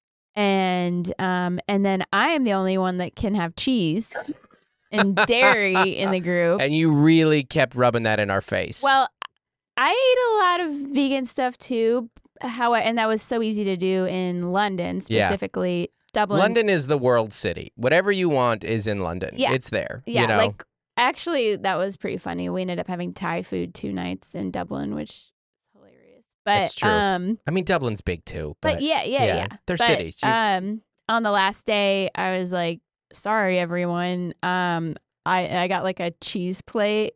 and um, and then I am the only one that can have cheese and dairy in the group. And you really kept rubbing that in our face. Well, I ate a lot of vegan stuff too. How I, and that was so easy to do in London, Yeah. specifically Dublin. London is the world city. Whatever you want is in London. Yeah. It's there. Yeah, You know? like actually, that was pretty funny. We ended up having Thai food two nights in Dublin, which is hilarious. But It's true. um, I mean, Dublin's big too. But, but yeah, yeah, yeah, yeah. they're But, cities. You- Um, on the last day, I was like, "Sorry, everyone. Um, I I got like a cheese plate,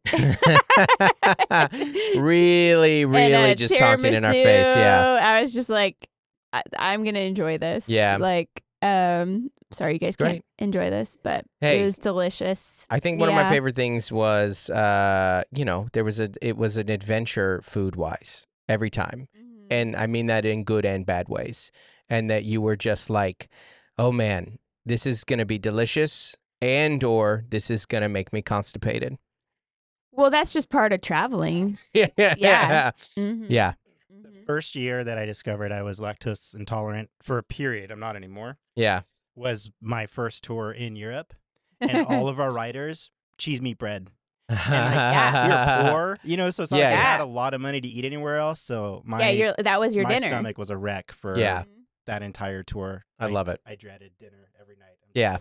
really, really and a just taunting in our face. tiramisu." Yeah. I was just like, I, "I'm gonna enjoy this." Yeah. Like, um, sorry, you guys Great. can't enjoy this, but Hey. it was delicious. I think one of my Yeah. favorite things was, uh, you know, there was a, it was an adventure food wise every time. Mhm. And I mean that in good and bad ways. And that you were just like, oh man, this is going to be delicious and or this is going to make me constipated. Well, that's just part of traveling. Yeah. Yeah. Yeah. Mhm. Yeah. Mhm. First year that I discovered I was lactose intolerant for a period, I'm not anymore, Yeah. was my first tour in Europe. And all of our riders, cheese meat bread. And like, yeah, we were poor, you know, so it's not Yeah, like I yeah. had a lot of money to eat anywhere else. So my Yeah, you're, that was your my dinner. stomach was a wreck for Yeah. that entire tour. I love it. I dreaded dinner every night. I'm Yeah.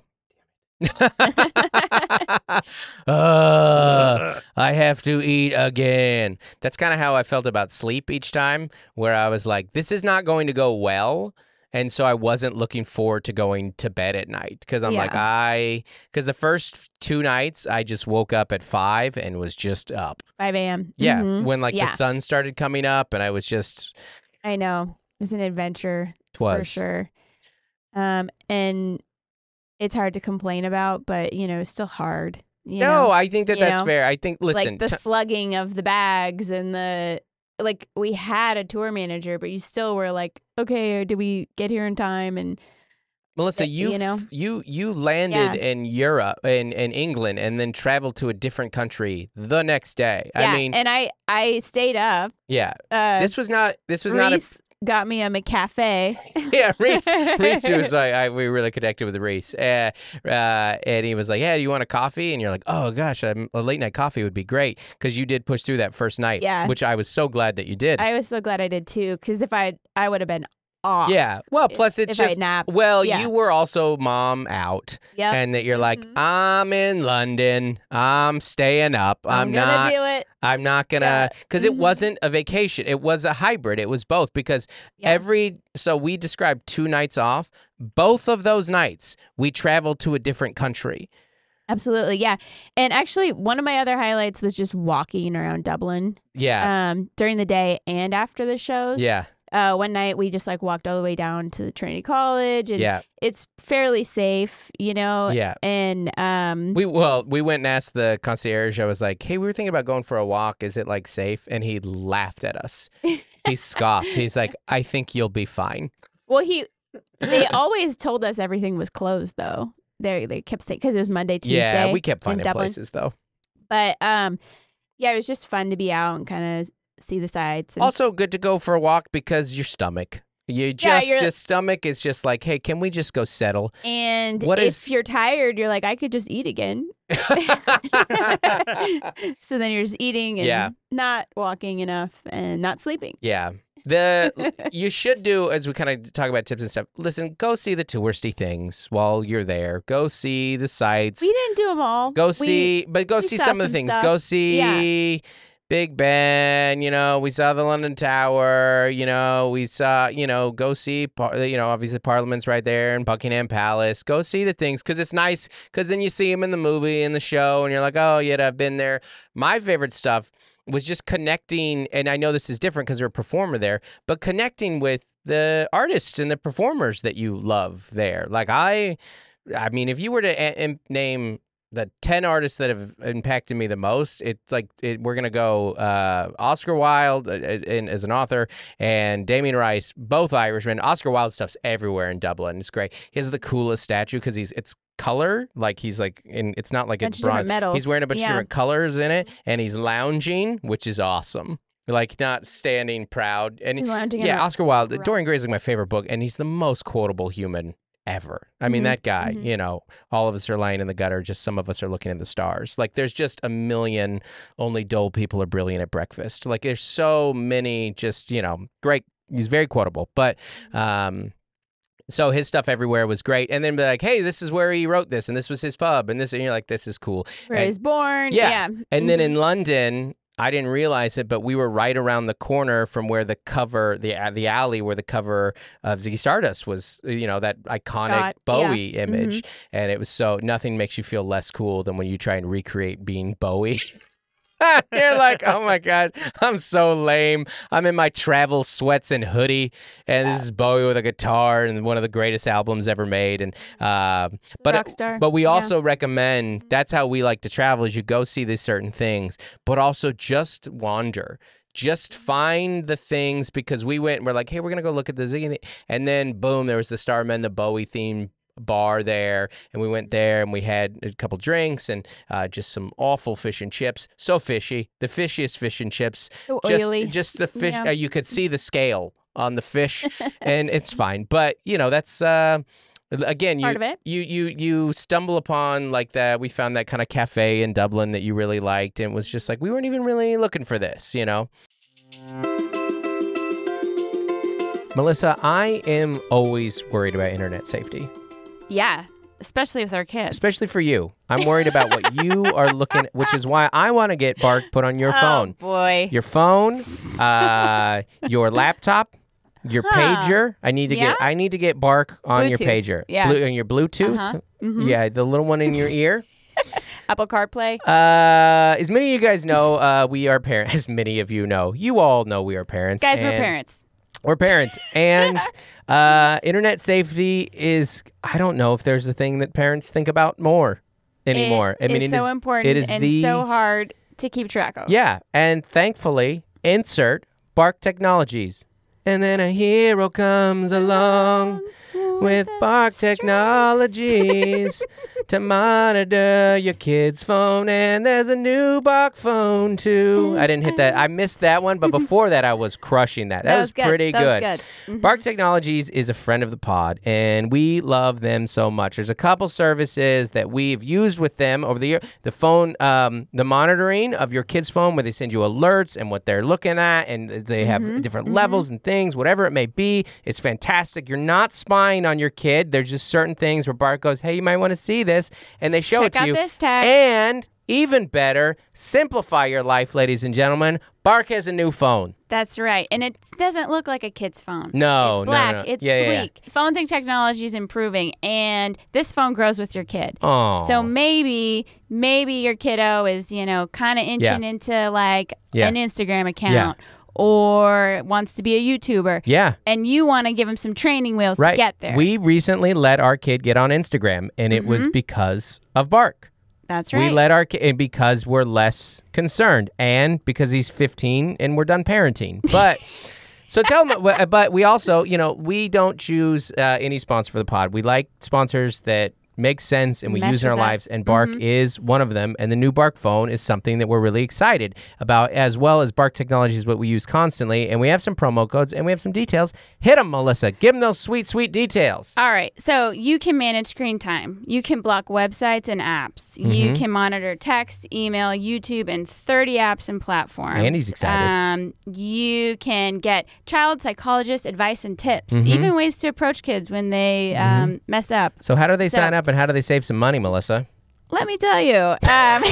like, uh, I have to eat again. That's kind of how I felt about sleep each time, where I was like, this is not going to go well. And so I wasn't looking forward to going to bed at night because I'm Yeah. like, I, because the first two nights I just woke up at five and was just up. five a.m. Yeah. Mhm. When like Yeah. the sun started coming up and I was just, I know. It was an adventure twas. for sure. Um, and it's hard to complain about, but, you know, it's still hard. You no, know? I think that You that's know? fair. I think, listen. Like the t- slugging of the bags and the, like, we had a tour manager, but you still were like, okay, did we get here in time? And Melissa, th- you you know? f- you you landed Yeah. in Europe in, in England and then traveled to a different country the next day. yeah, I mean, and I, I stayed up. yeah. Uh, This was not this was not a Reese got me a McCafe. yeah, Reese, Reese was like, I, we really connected with Reese. Uh, uh, and he was like, yeah, do you want a coffee? And you're like, oh, gosh, um, a late night coffee would be great because you did push through that first night, Yeah. which I was so glad that you did. I was so glad I did too, because if I, I would have been off. yeah. Well, plus it's if I just, napped. well, Yeah. you were also mom out Yep. and that you're like, Mhm. I'm in London. I'm staying up. I'm, I'm gonna not. do it. I'm not gonna, Yeah. because it Mhm. wasn't a vacation. It was a hybrid. It was both because Yeah. every, so we described two nights off. Both of those nights, we traveled to a different country. Absolutely, yeah. And actually, one of my other highlights was just walking around Dublin Yeah. um, during the day and after the shows. Yeah. Uh, one night we just like walked all the way down to the Trinity College, and Yeah. it's fairly safe, you know. Yeah. And um, We, well, we went and asked the concierge. I was like, hey, we were thinking about going for a walk. Is it like safe? And he laughed at us. He scoffed. He's like, I think you'll be fine. well, he they always told us everything was closed though. They they kept saying because it was Monday, Tuesday. Yeah, we kept in finding Dublin. places though. But um, yeah, it was just fun to be out and kind of see the sights. And Also good to go for a walk because your stomach. You Yeah, just, you're- your stomach is just like, hey, can we just go settle? And What if is- you're tired, you're like, I could just eat again. So then you're just eating and Yeah. not walking enough and not sleeping. Yeah. The you should do, as we kind of talk about tips and stuff, listen, go see the touristy things while you're there. Go see the sights. We didn't do them all. Go We- see, but go we see saw some of the some things. stuff. Go see Big Ben. You know, we saw the London Tower. You know, we saw. You know, go see. par- You know, obviously Parliament's right there and Buckingham Palace. Go see the things because it's nice. Because then you see them in the movie in the show, and you're like, oh yeah, I've been there. My favorite stuff was just connecting, and I know this is different because you're a performer there, but connecting with the artists and the performers that you love there. Like I, I mean, if you were to a- a- name the ten artists that have impacted me the most, it's like it, we're gonna go uh, Oscar Wilde uh, as, in, as an author and Damien Rice, both Irishmen. Oscar Wilde stuff's everywhere in Dublin. It's great. He has the coolest statue because he's it's color, like he's like in. It's not like Bunch it's of different bronze. medals. He's wearing a bunch Yeah. of different colors in it, and he's lounging, which is awesome. Like not standing proud. And He's lounging in yeah, a Oscar Wilde. rock. Dorian Gray is like my favorite book, and he's the most quotable human ever. I mean, Mhm, that guy, mhm. you know, all of us are lying in the gutter, just some of us are looking at the stars. Like there's just a million only dull people are brilliant at breakfast. Like there's so many just, you know, great. He's very quotable. But um so his stuff everywhere was great. And then be like, hey, this is where he wrote this and this was his pub and this and you're like, this is cool. Where And- he was born. Yeah. Yeah. And then Mhm. in London, I didn't realize it, but we were right around the corner from where the cover, the uh, the alley where the cover of Ziggy Stardust was, you know, that iconic Shot, yeah. Bowie image. And it was so, nothing makes you feel less cool than when you try and recreate being Bowie. You're like, oh my God, I'm so lame. I'm in my travel sweats and hoodie, and this is Bowie with a guitar and one of the greatest albums ever made. And uh, but rock star. but we Yeah. also recommend, that's how we like to travel, is you go see these certain things, but also just wander. Just find the things, because we went and we're like, hey, we're gonna go look at the Ziggy thing. And then boom, there was the Starmen, the Bowie theme bar there, and we went there and we had a couple drinks and uh, just some awful fish and chips. So fishy, the fishiest fish and chips. So Just, oily. just the fish. Yeah. Uh, you could see the scale on the fish, and it's fine. But you know, that's uh, Again, you, Part of it. you you you stumble upon like that. We found that kind of cafe in Dublin that you really liked, and it was just like we weren't even really looking for this, you know. Melissa, I am always worried about internet safety. Yeah, especially with our kids. Especially for you. I'm worried about what you are looking at, which is why I want to get Bark put on your oh, phone. boy. Your phone, uh, your laptop, your Huh. pager. I need to Yeah? get I need to get Bark on your Bluetooth. pager. Yeah. Blue, on your Bluetooth. Uh-huh. Mhm. Yeah, the little one in your ear. Apple CarPlay. Uh, as many of you guys know, uh, we are parents. As many of you know, you all know we are parents. Guys, we're and parents. We're parents, and uh, internet safety is. I don't know if there's a thing that parents think about more anymore. It I mean, is it so is important It is and the so hard to keep track of. yeah, and thankfully, insert Bark Technologies, and then a hero comes along with Bark Technologies to monitor your kid's phone, and there's a new Bark phone too. I didn't hit that. I missed that one, but before that, I was crushing that. That, That was, was good. pretty That good. was good. Mhm. Bark Technologies is a friend of the pod, and we love them so much. There's a couple services that we've used with them over the year. The phone, um, the monitoring of your kid's phone, where they send you alerts and what they're looking at, and they have Mhm. different Mhm. levels and things, whatever it may be. It's fantastic. You're not spying on your kid. There's just certain things where Bark goes, hey, you might want to see this, and they show Check it to out you. this tag. And even better, simplify your life, ladies and gentlemen. Bark has a new phone. That's right. And it doesn't look like a kid's phone. No, It's no, black. no. It's Yeah, yeah, yeah. sleek. Phones and technology is improving, and this phone grows with your kid. Oh. So maybe, maybe your kiddo is, you know, kind of inching Yeah. into like Yeah. an Instagram account or wants to be a YouTuber. Yeah. And you want to give him some training wheels Right. to get there. We recently let our kid get on Instagram, and it was Mhm. because of Bark. That's right. We let our kid because we're less concerned, and because he's fifteen and we're done parenting. But so tell them. But we also, you know, we don't choose uh, any sponsor for the pod. We like sponsors that make sense and we Mesh use in our with us. lives, and Bark Mhm. is one of them. And the new Bark phone is something that we're really excited about, as well as Bark Technology is what we use constantly. And we have some promo codes and we have some details. Hit them, Melissa. Give them those sweet, sweet details. All right. So you can manage screen time. You can block websites and apps. You Mhm. can monitor text, email, YouTube, and thirty apps and platforms. Andy's excited. Um, you can get child psychologist advice and tips, Mhm. even ways to approach kids when they um, mess up. So how do they So- sign up and how do they save some money, Melissa? Let me tell you. Um,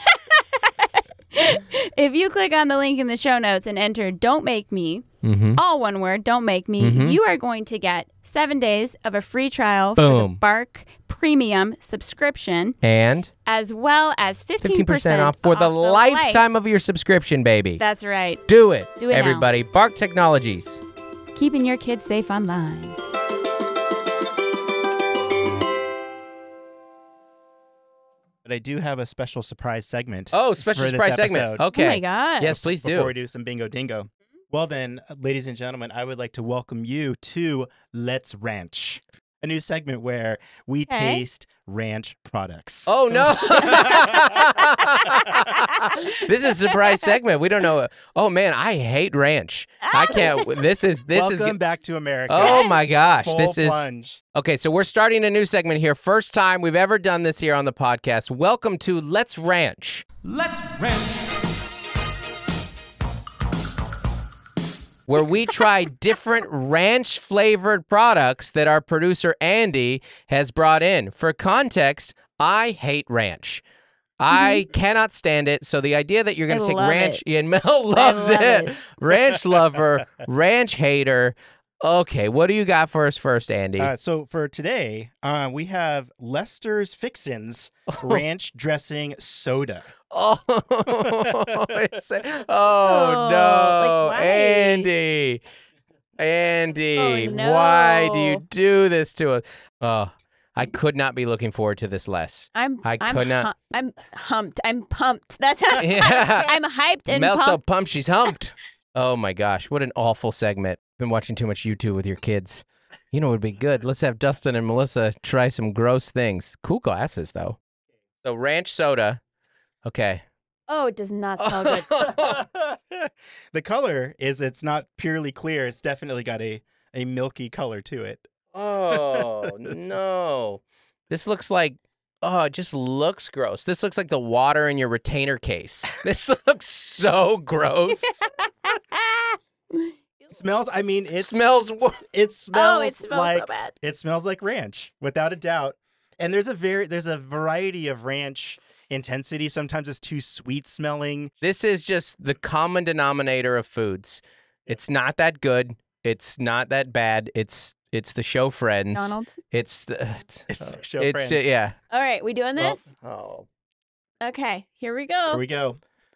if you click on the link in the show notes and enter Don't Make Me, Mm-hmm. all one word, Don't Make Me, Mhm. you are going to get seven days of a free trial for the Boom. Bark Premium subscription, And as well as fifteen fifteen percent percent off for the life. lifetime of your subscription, baby. That's right. Do it, Do it now. everybody. Bark Technologies. Keeping your kids safe online. But I do have a special surprise segment. Oh, special for this surprise segment. episode. Okay. Oh my gosh. Yes, please do. Before we do some Bingo Dingo. Well then, ladies and gentlemen, I would like to welcome you to Let's Ranch, a new segment where we Okay. taste ranch products. Oh, no. This is a surprise segment. We don't know. Oh, man, I hate ranch. I can't. This is, this Welcome is. back to America. Oh, my gosh. Full This is. plunge. Okay, so we're starting a new segment here. First time we've ever done this here on the podcast. Welcome to Let's Ranch. Let's ranch. Where we try different ranch-flavored products that our producer Andy has brought in. For context, I hate ranch. I cannot stand it. So the idea that you're going I to take love ranch, it. and Mel loves love it. it. Ranch lover, ranch hater. Okay, what do you got for us first, Andy? Uh, so for today, uh, we have Lester's Fixins Ranch Dressing Soda. Oh, it's, oh, Oh, no, like, why? Andy, Andy, Oh, why do you no. do this to us? Oh, I could not be looking forward to this less. I'm, I I'm could not- hu- I'm humped. I'm pumped. That's how Yeah. I'm hyped and Mel's so pumped. pumped she's humped. Oh my gosh, what an awful segment. Been watching too much YouTube with your kids. You know what would be good? Let's have Dustin and Melissa try some gross things. Cool glasses though. So ranch soda. Okay. Oh, it does not smell good. The color is it's not purely clear. It's definitely got a, a milky color to it. Oh, no. This looks like, oh, it just looks gross. This looks like the water in your retainer case. This looks so gross. Smells, I mean, it smells. It smells oh, it smells like so bad. It smells like ranch, without a doubt. And there's a very there's a variety of ranch intensity. Sometimes it's too sweet smelling. This is just the common denominator of foods. It's not that good. It's not that bad. It's it's the show Friends. McDonald's. It's the It's uh, the show it's Friends. uh, yeah. All right, we doing Well, this? Oh. Okay, here we go. Here we go.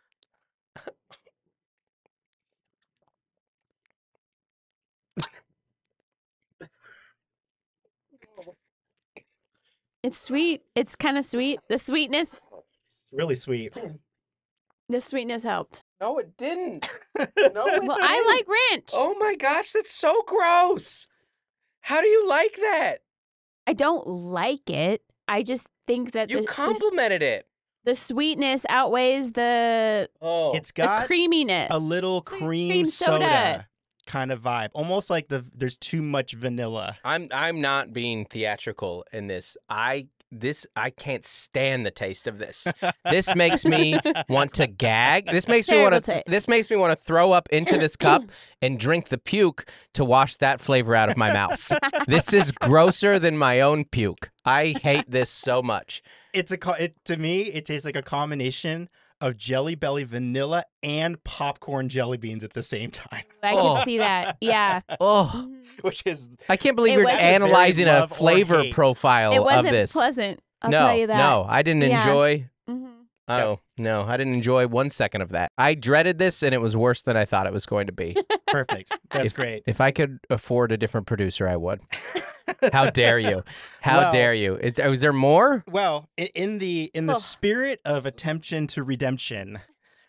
It's sweet. It's kind of sweet. The sweetness, It's really sweet. the sweetness helped. No, it didn't. No, it Well, I didn't. like ranch. Oh my gosh, that's so gross. How do you like that? I don't like it. I just think that You the, the, complimented it. the sweetness outweighs the, Oh. It's the got creaminess. a little It's like cream, cream soda. soda. kind of vibe. Almost like the there's too much vanilla. I'm I'm not being theatrical in this. I this I can't stand the taste of this. This makes me want to gag. This makes me Terrible want to taste. this makes me want to throw up into this cup and drink the puke to wash that flavor out of my mouth. This is grosser than my own puke. I hate this so much. It's a co- it to me it tastes like a combination of Jelly Belly vanilla and popcorn jelly beans at the same time, I Oh. can see that. Yeah. Oh, Mhm. which is I can't believe It you're wasn't analyzing very a love or flavor hate. profile It of wasn't this. pleasant. I'll no, tell you that. no, I didn't Yeah. enjoy. hmm Oh, no, I didn't enjoy one second of that. I dreaded this, and it was worse than I thought it was going to be. perfect. That's if, great. If I could afford a different producer, I would. How dare you? How Well- dare you? Is, is there more? Well, i- in the in the Oh. spirit of attention to redemption,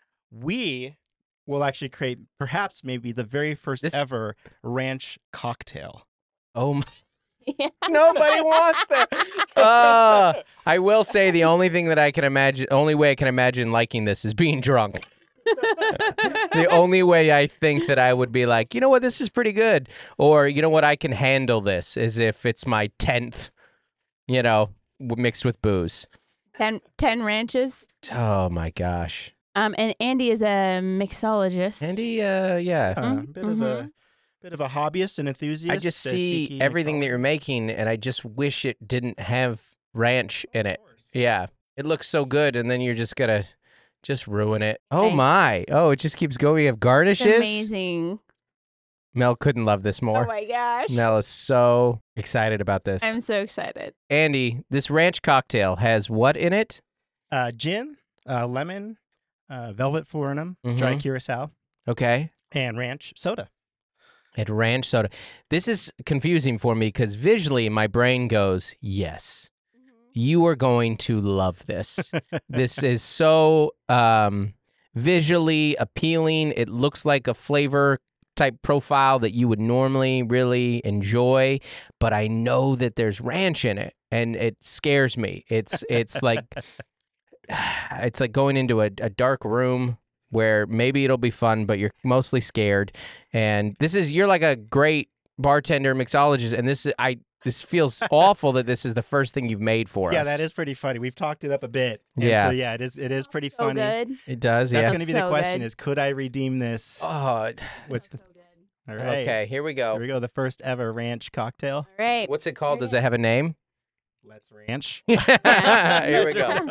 we will actually create perhaps maybe the very first This- ever ranch cocktail. Oh, my, Yeah. nobody wants that. Uh, I will say the only thing that I can imagine, only way I can imagine liking this is being drunk. The only way I think that I would be like, you know what, this is pretty good. Or, you know what, I can handle this is if it's my tenth, you know, w- mixed with booze. ten, ten ranches. Oh my gosh. Um, and Andy is a mixologist. Andy, uh, yeah. Uh, Mm, bit of a bit of a hobbyist and enthusiast. I just uh, see tiki everything that you're mixologist. making, and I just wish it didn't have ranch in it. Of course. Yeah. It looks so good, and then you're just gonna just ruin it. Oh Hey. my. Oh, it just keeps going. We have It's garnishes. amazing. Mel couldn't love this Oh more. my gosh. Mel is so excited about this. I'm so excited. Andy, this ranch cocktail has what in it? Uh, gin, uh, lemon, uh, velvet florinum, dry Mhm. curacao, Okay. and ranch soda. And ranch soda. This is confusing for me because visually my brain goes, yes, you are going to love this. This is so um, visually appealing. It looks like a flavor type profile that you would normally really enjoy, but I know that there's ranch in it, and it scares me. It's it's like it's like going into a, a dark room where maybe it'll be fun, but you're mostly scared. And this is you're like a great bartender mixologist, and this is I. This feels awful that this is the first thing you've made for Yeah, us. that is pretty funny. We've talked it up a bit. And Yeah. So yeah, it is. It is pretty So funny. good. It does, That's yeah. going to be the So question: good. is could I redeem this? Oh, it- With so the- good. All right. okay. Here we Here go. we go. The first ever ranch cocktail. All right. What's it called? Does it have a name? Let's ranch. Here we go.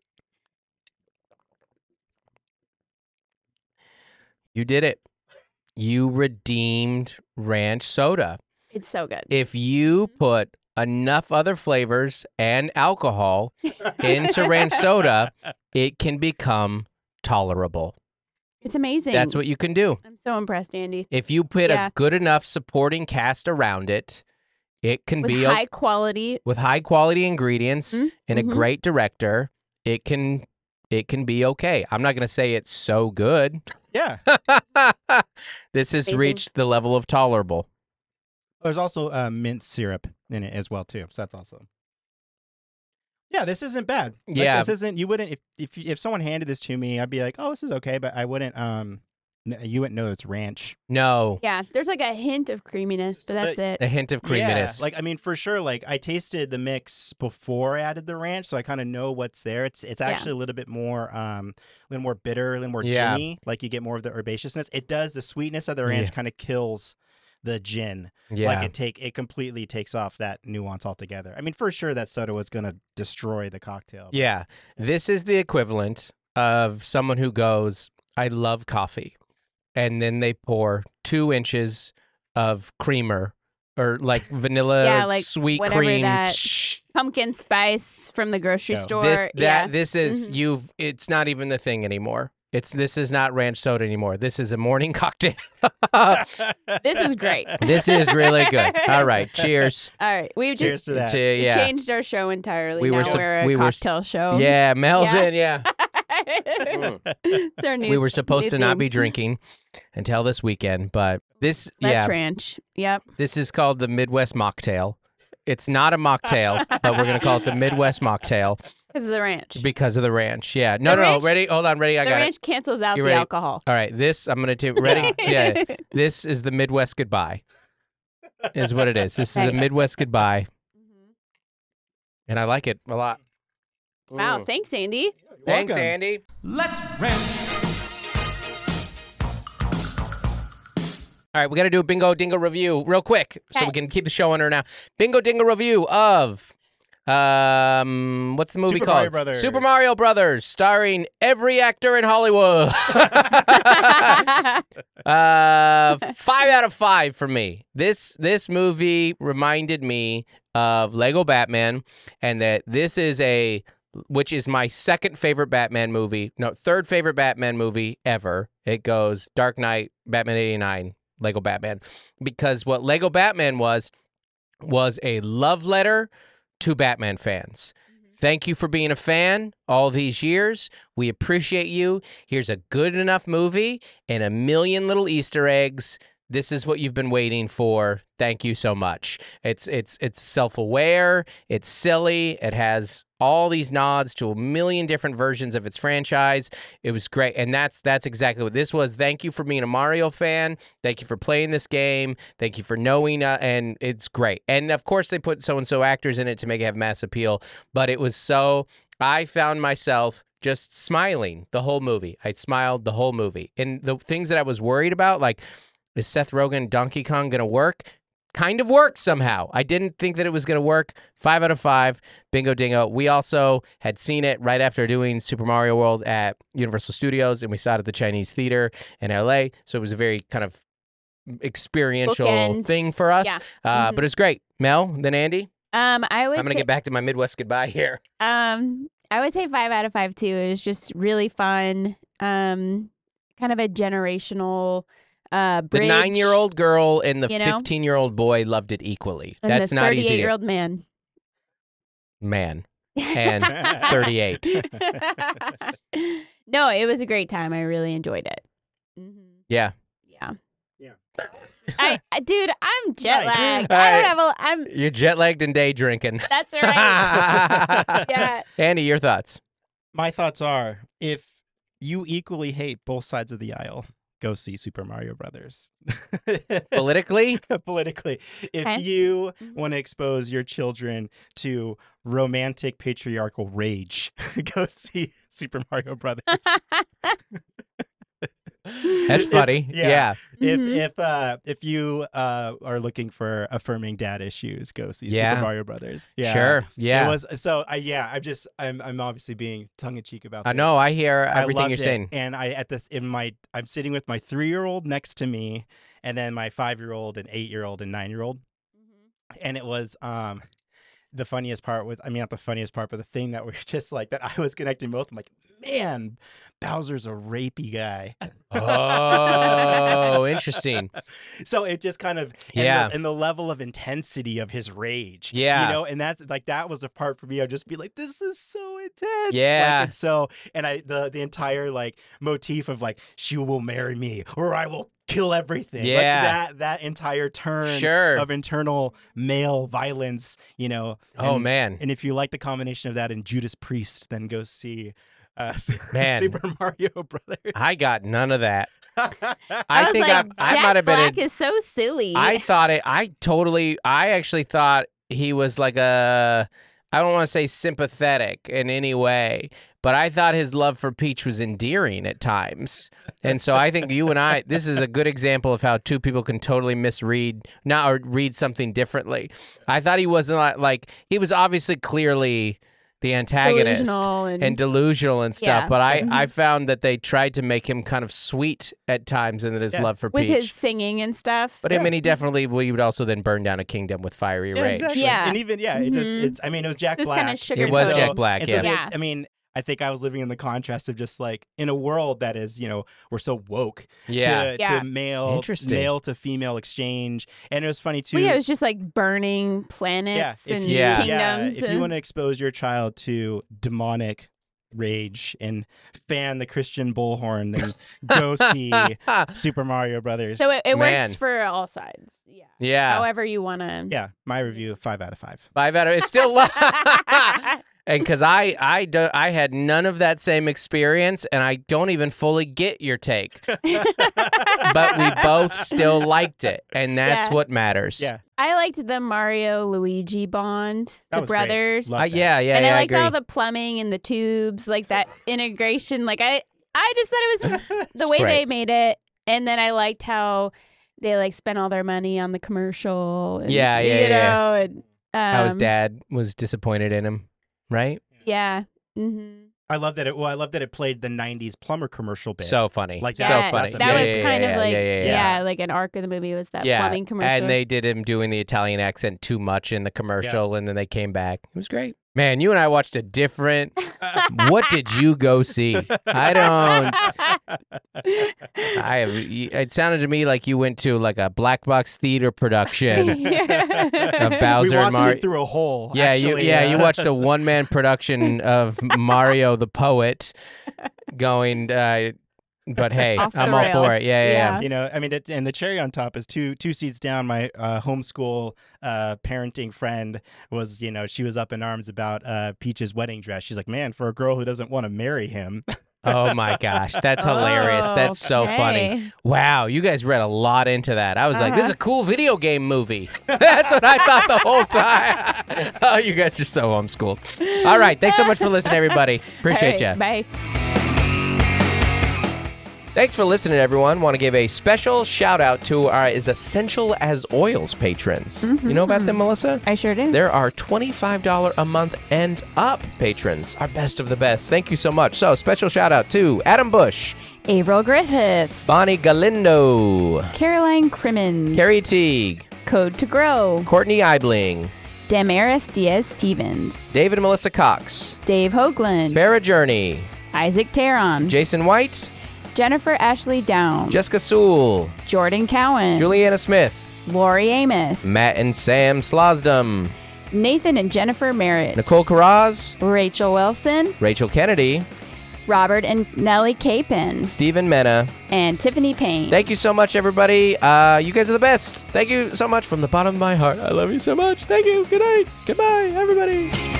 You did it. You redeemed ranch soda. It's so good. If you put enough other flavors and alcohol into ranch soda, it can become tolerable. It's amazing. That's what you can do. I'm so impressed, Andy. If you put Yeah. a good enough supporting cast around it, it can With be o- high quality. with high quality ingredients Mhm, and a mhm. great director. It can it can be okay. I'm not going to say it's so good. Yeah. Amazing. This has reached the level of tolerable. There's also uh, mint syrup in it as well too. So that's also. Yeah, this isn't bad. Like, Yeah. this isn't. You wouldn't if if if someone handed this to me, I'd be like, oh, this is okay, but I wouldn't. Um, No, you wouldn't know it's ranch. No. Yeah, there's like a hint of creaminess, but that's But- it. A hint of creaminess. Yeah, like I mean, for sure. Like I tasted the mix before I added the ranch, so I kind of know what's there. It's it's actually Yeah. a little bit more, um, a little more bitter, a little more Yeah. ginny. Like you get more of the herbaceousness. It does the sweetness of the ranch Yeah. kind of kills the gin. yeah. Like it take it completely takes off that nuance altogether. I mean, for sure that soda was gonna destroy the cocktail. but- Yeah. This is the equivalent of someone who goes, I love coffee. And then they pour two inches of creamer or like vanilla Yeah, like sweet whatever cream. that Shh. Pumpkin spice from the grocery Yeah. store. This that yeah. this is Mhm. you've it's not even the thing anymore. It's this is not ranch soda anymore. This is a morning cocktail. This is great. This is really good. All right. Cheers. All right, we've Cheers just to that. To, we yeah. changed our show entirely. We now were sup- we're a we were s- cocktail show. Yeah, Mel's Yeah. in, yeah. Mm. It's our new. We were supposed new to not theme. be drinking until this weekend, but this Let's yeah, ranch. Yep. this is called the Midwest Mocktail. It's not a mocktail, but we're gonna call it the Midwest Mocktail Because of the ranch. because of the ranch. Yeah. No, The no, ranch- no. Ready? Hold on. Ready? I the got ranch it. cancels out You the ready? alcohol. All right. This I'm gonna do. Ready? Yeah. This is the Midwest goodbye. Is what it is. This is a Nice. Midwest goodbye, and I like it a lot. Wow. Mm. Thanks, Andy. Thanks, Welcome. Andy. Let's rant. All right, we got to do a Bingo DIngo review real quick so Okay. we can keep the show under now. Bingo DIngo review of um what's the movie Super called? Mario Brothers. Super Mario Brothers, starring every actor in Hollywood. uh, five out of five for me. This this movie reminded me of Lego Batman, and that this is a which is my second favorite Batman movie. No, third favorite Batman movie ever. It goes Dark Knight, Batman eighty-nine, Lego Batman. Because what Lego Batman was, was a love letter to Batman fans. Thank you for being a fan all these years. We appreciate you. Here's a good enough movie and a million little Easter eggs. This is what you've been waiting for. Thank you so much. It's it's it's self-aware, it's silly, it has all these nods to a million different versions of its franchise. It was great. And that's that's exactly what this was. Thank you for being a Mario fan. Thank you for playing this game. Thank you for knowing uh, and it's great. And of course they put so and so actors in it to make it have mass appeal, but it was so I found myself just smiling the whole movie. I smiled the whole movie. And the things that I was worried about, like, is Seth Rogen Donkey Kong going to work? Kind of worked somehow. I didn't think that it was going to work. Five out of five. Bingo DIngo. We also had seen it right after doing Super Mario World at Universal Studios, and we saw it at the Chinese Theater in L A. So it was a very kind of experiential Bookend. thing for us. Yeah. Uh, Mhm. But it's great. Mel, then Andy. Um, I would I'm going to say, get back to my Midwest goodbye here. um, I would say five out of five too. It was just really fun. Um, kind of a generational uh The bridge. nine-year-old girl and the you know? fifteen-year-old boy loved it equally. and That's the not easy to thirty-eight-year-old man. man. And thirty-eight. No, it was a great time. I really enjoyed it. Mm-hmm. Yeah. Yeah. Yeah. I, I dude, I'm jet Nice. lagged. All I don't right. have a. I'm. You're jet lagged and day drinking. That's right. Yeah. Andy, your thoughts? My thoughts are, if you equally hate both sides of the aisle, go see Super Mario Brothers. Politically? Politically. If Okay. you Mhm. want to expose your children to romantic patriarchal rage, go see Super Mario Brothers. That's If- funny. yeah. yeah. If Mhm. if uh if you uh are looking for affirming dad issues, go see Yeah. Super Mario Brothers. Yeah. Sure. Yeah. It was so I yeah, I'm just I'm I'm obviously being tongue in cheek about I this. know. I hear I everything loved you're it. saying. And I at this in my I'm sitting with my three year old next to me, and then my five year old and eight year old and nine year old, and it was um the funniest part was I mean not the funniest part, but the thing that was just like that I was connecting both. I'm like, man, Bowser's a rapey guy. Oh, interesting. So it just kind of and Yeah. the, and the level of intensity of his rage. Yeah. You know, and that's like that was the part for me. I'd just be like, this is so intense. Yeah. Like, it's so and I the the entire like motif of like she will marry me or I will kill everything. Yeah. Like that that entire turn Sure. of internal male violence, you know. Oh, and, man. And if you like the combination of that and Judas Priest, then go see uh, Man. Super Mario Brothers. I got none of that. I, I was think like, I, I Jack might have been. Black A, is so silly. I thought it. I totally. I actually thought he was like a. I don't want to say sympathetic in any way, but I thought his love for Peach was endearing at times. And so I think you and I, this is a good example of how two people can totally misread, not or read something differently. I thought he wasn't like, like he was obviously clearly the antagonist Delusional and, and delusional and stuff, Yeah. but I, Mhm. I found that they tried to make him kind of sweet at times and that his Yeah. love for with Peach. his singing and stuff. But I mean, he definitely, we would also then burn down a kingdom with fiery Yeah, rage. exactly. Yeah. And even yeah, it just Mhm. it's. I mean, it was Jack So it's Black. kinda sugar It was coated. Jack Black, And so yeah. they- Yeah. I mean, I think I was living in the contrast of just like in a world that is, you know, we're so woke Yeah. to, Yeah. to male, Interesting. male to female exchange, and it was funny too. Well, yeah, it was just like burning planets if and you, Yeah. kingdoms. if you and- want to expose your child to demonic rage and fan the Christian bullhorn, then go see Super Mario Brothers. so it, it Man. works for all sides. Yeah. Yeah. However you want to. yeah, my review five out of five. Five out of, it's still low. And because I, I, do, I had none of that same experience, and I don't even fully get your take. But we both still liked it, and that's Yeah. what matters. Yeah, I liked the Mario Luigi bond, That the was great. brothers, Love Uh, yeah, yeah, and yeah, I I liked agree. all the plumbing and the tubes, like that integration. Like I, I just thought it was the It's way great. they made it, and then I liked how they like spent all their money on the commercial. And, Yeah, yeah, you yeah. know, and um, How his dad was disappointed in him, right? Yeah. hmm I love that it. Well, I love that it played the nineties plumber commercial bit. So funny. Like so that. funny. Yes, that Yeah, was yeah, kind yeah, of yeah, like yeah, yeah, yeah. like an arc of the movie was that Yeah, plumbing commercial. And they did him doing the Italian accent too much in the commercial, and then they came back. It was great. Man, you and I watched a different. What did you go see? I don't. I have. It sounded to me like you went to like a black box theater production of we Bowser and watched Mario. it through a hole. Yeah, you. actually, Yeah, uh, you watched a one man production of Mario the Poet, going. Uh, but hey, Off the I'm all for rails. it. Yeah, yeah, yeah. Yeah. You know, I mean, it, and the cherry on top is two two seats down. My uh, homeschool uh, parenting friend was, you know, she was up in arms about uh, Peach's wedding dress. She's like, man, for a girl who doesn't want to marry him. Oh my gosh, that's hilarious. That's so funny. Okay. Wow, you guys read a lot into that. I was like, this is Uh-huh. a cool video game movie. That's what I thought the whole time. Oh, you guys are so homeschooled. All right, thanks so much for listening, everybody. Appreciate All you. right, Bye. Thanks for listening, everyone. Want to give a special shout out to our As Essential as Oils patrons. You know about them, Melissa? I sure do. There are twenty-five dollars a month and up patrons, our best of the best. Thank you so much. So, special shout out to Adam Bush, Avril Griffiths, Bonnie Galindo, Caroline Crimmins, Carrie Teague, Code to Grow, Courtney Eibling, Damaris Diaz Stevens, David and Melissa Cox, Dave Hoagland, Farrah Journey, Isaac Taron, Jason White, Jennifer Ashley Downs, Jessica Sewell, Jordan Cowan, Juliana Smith, Lori Amos, Matt and Sam Slosdom, Nathan and Jennifer Merritt, Nicole Carraz, Rachel Wilson, Rachel Kennedy, Robert and Nellie Capin, Stephen Mena. and Tiffany Payne. Thank you so much, everybody. Uh, you guys are the best. Thank you so much from the bottom of my heart. I love you so much. Thank you. Good night. Goodbye, everybody.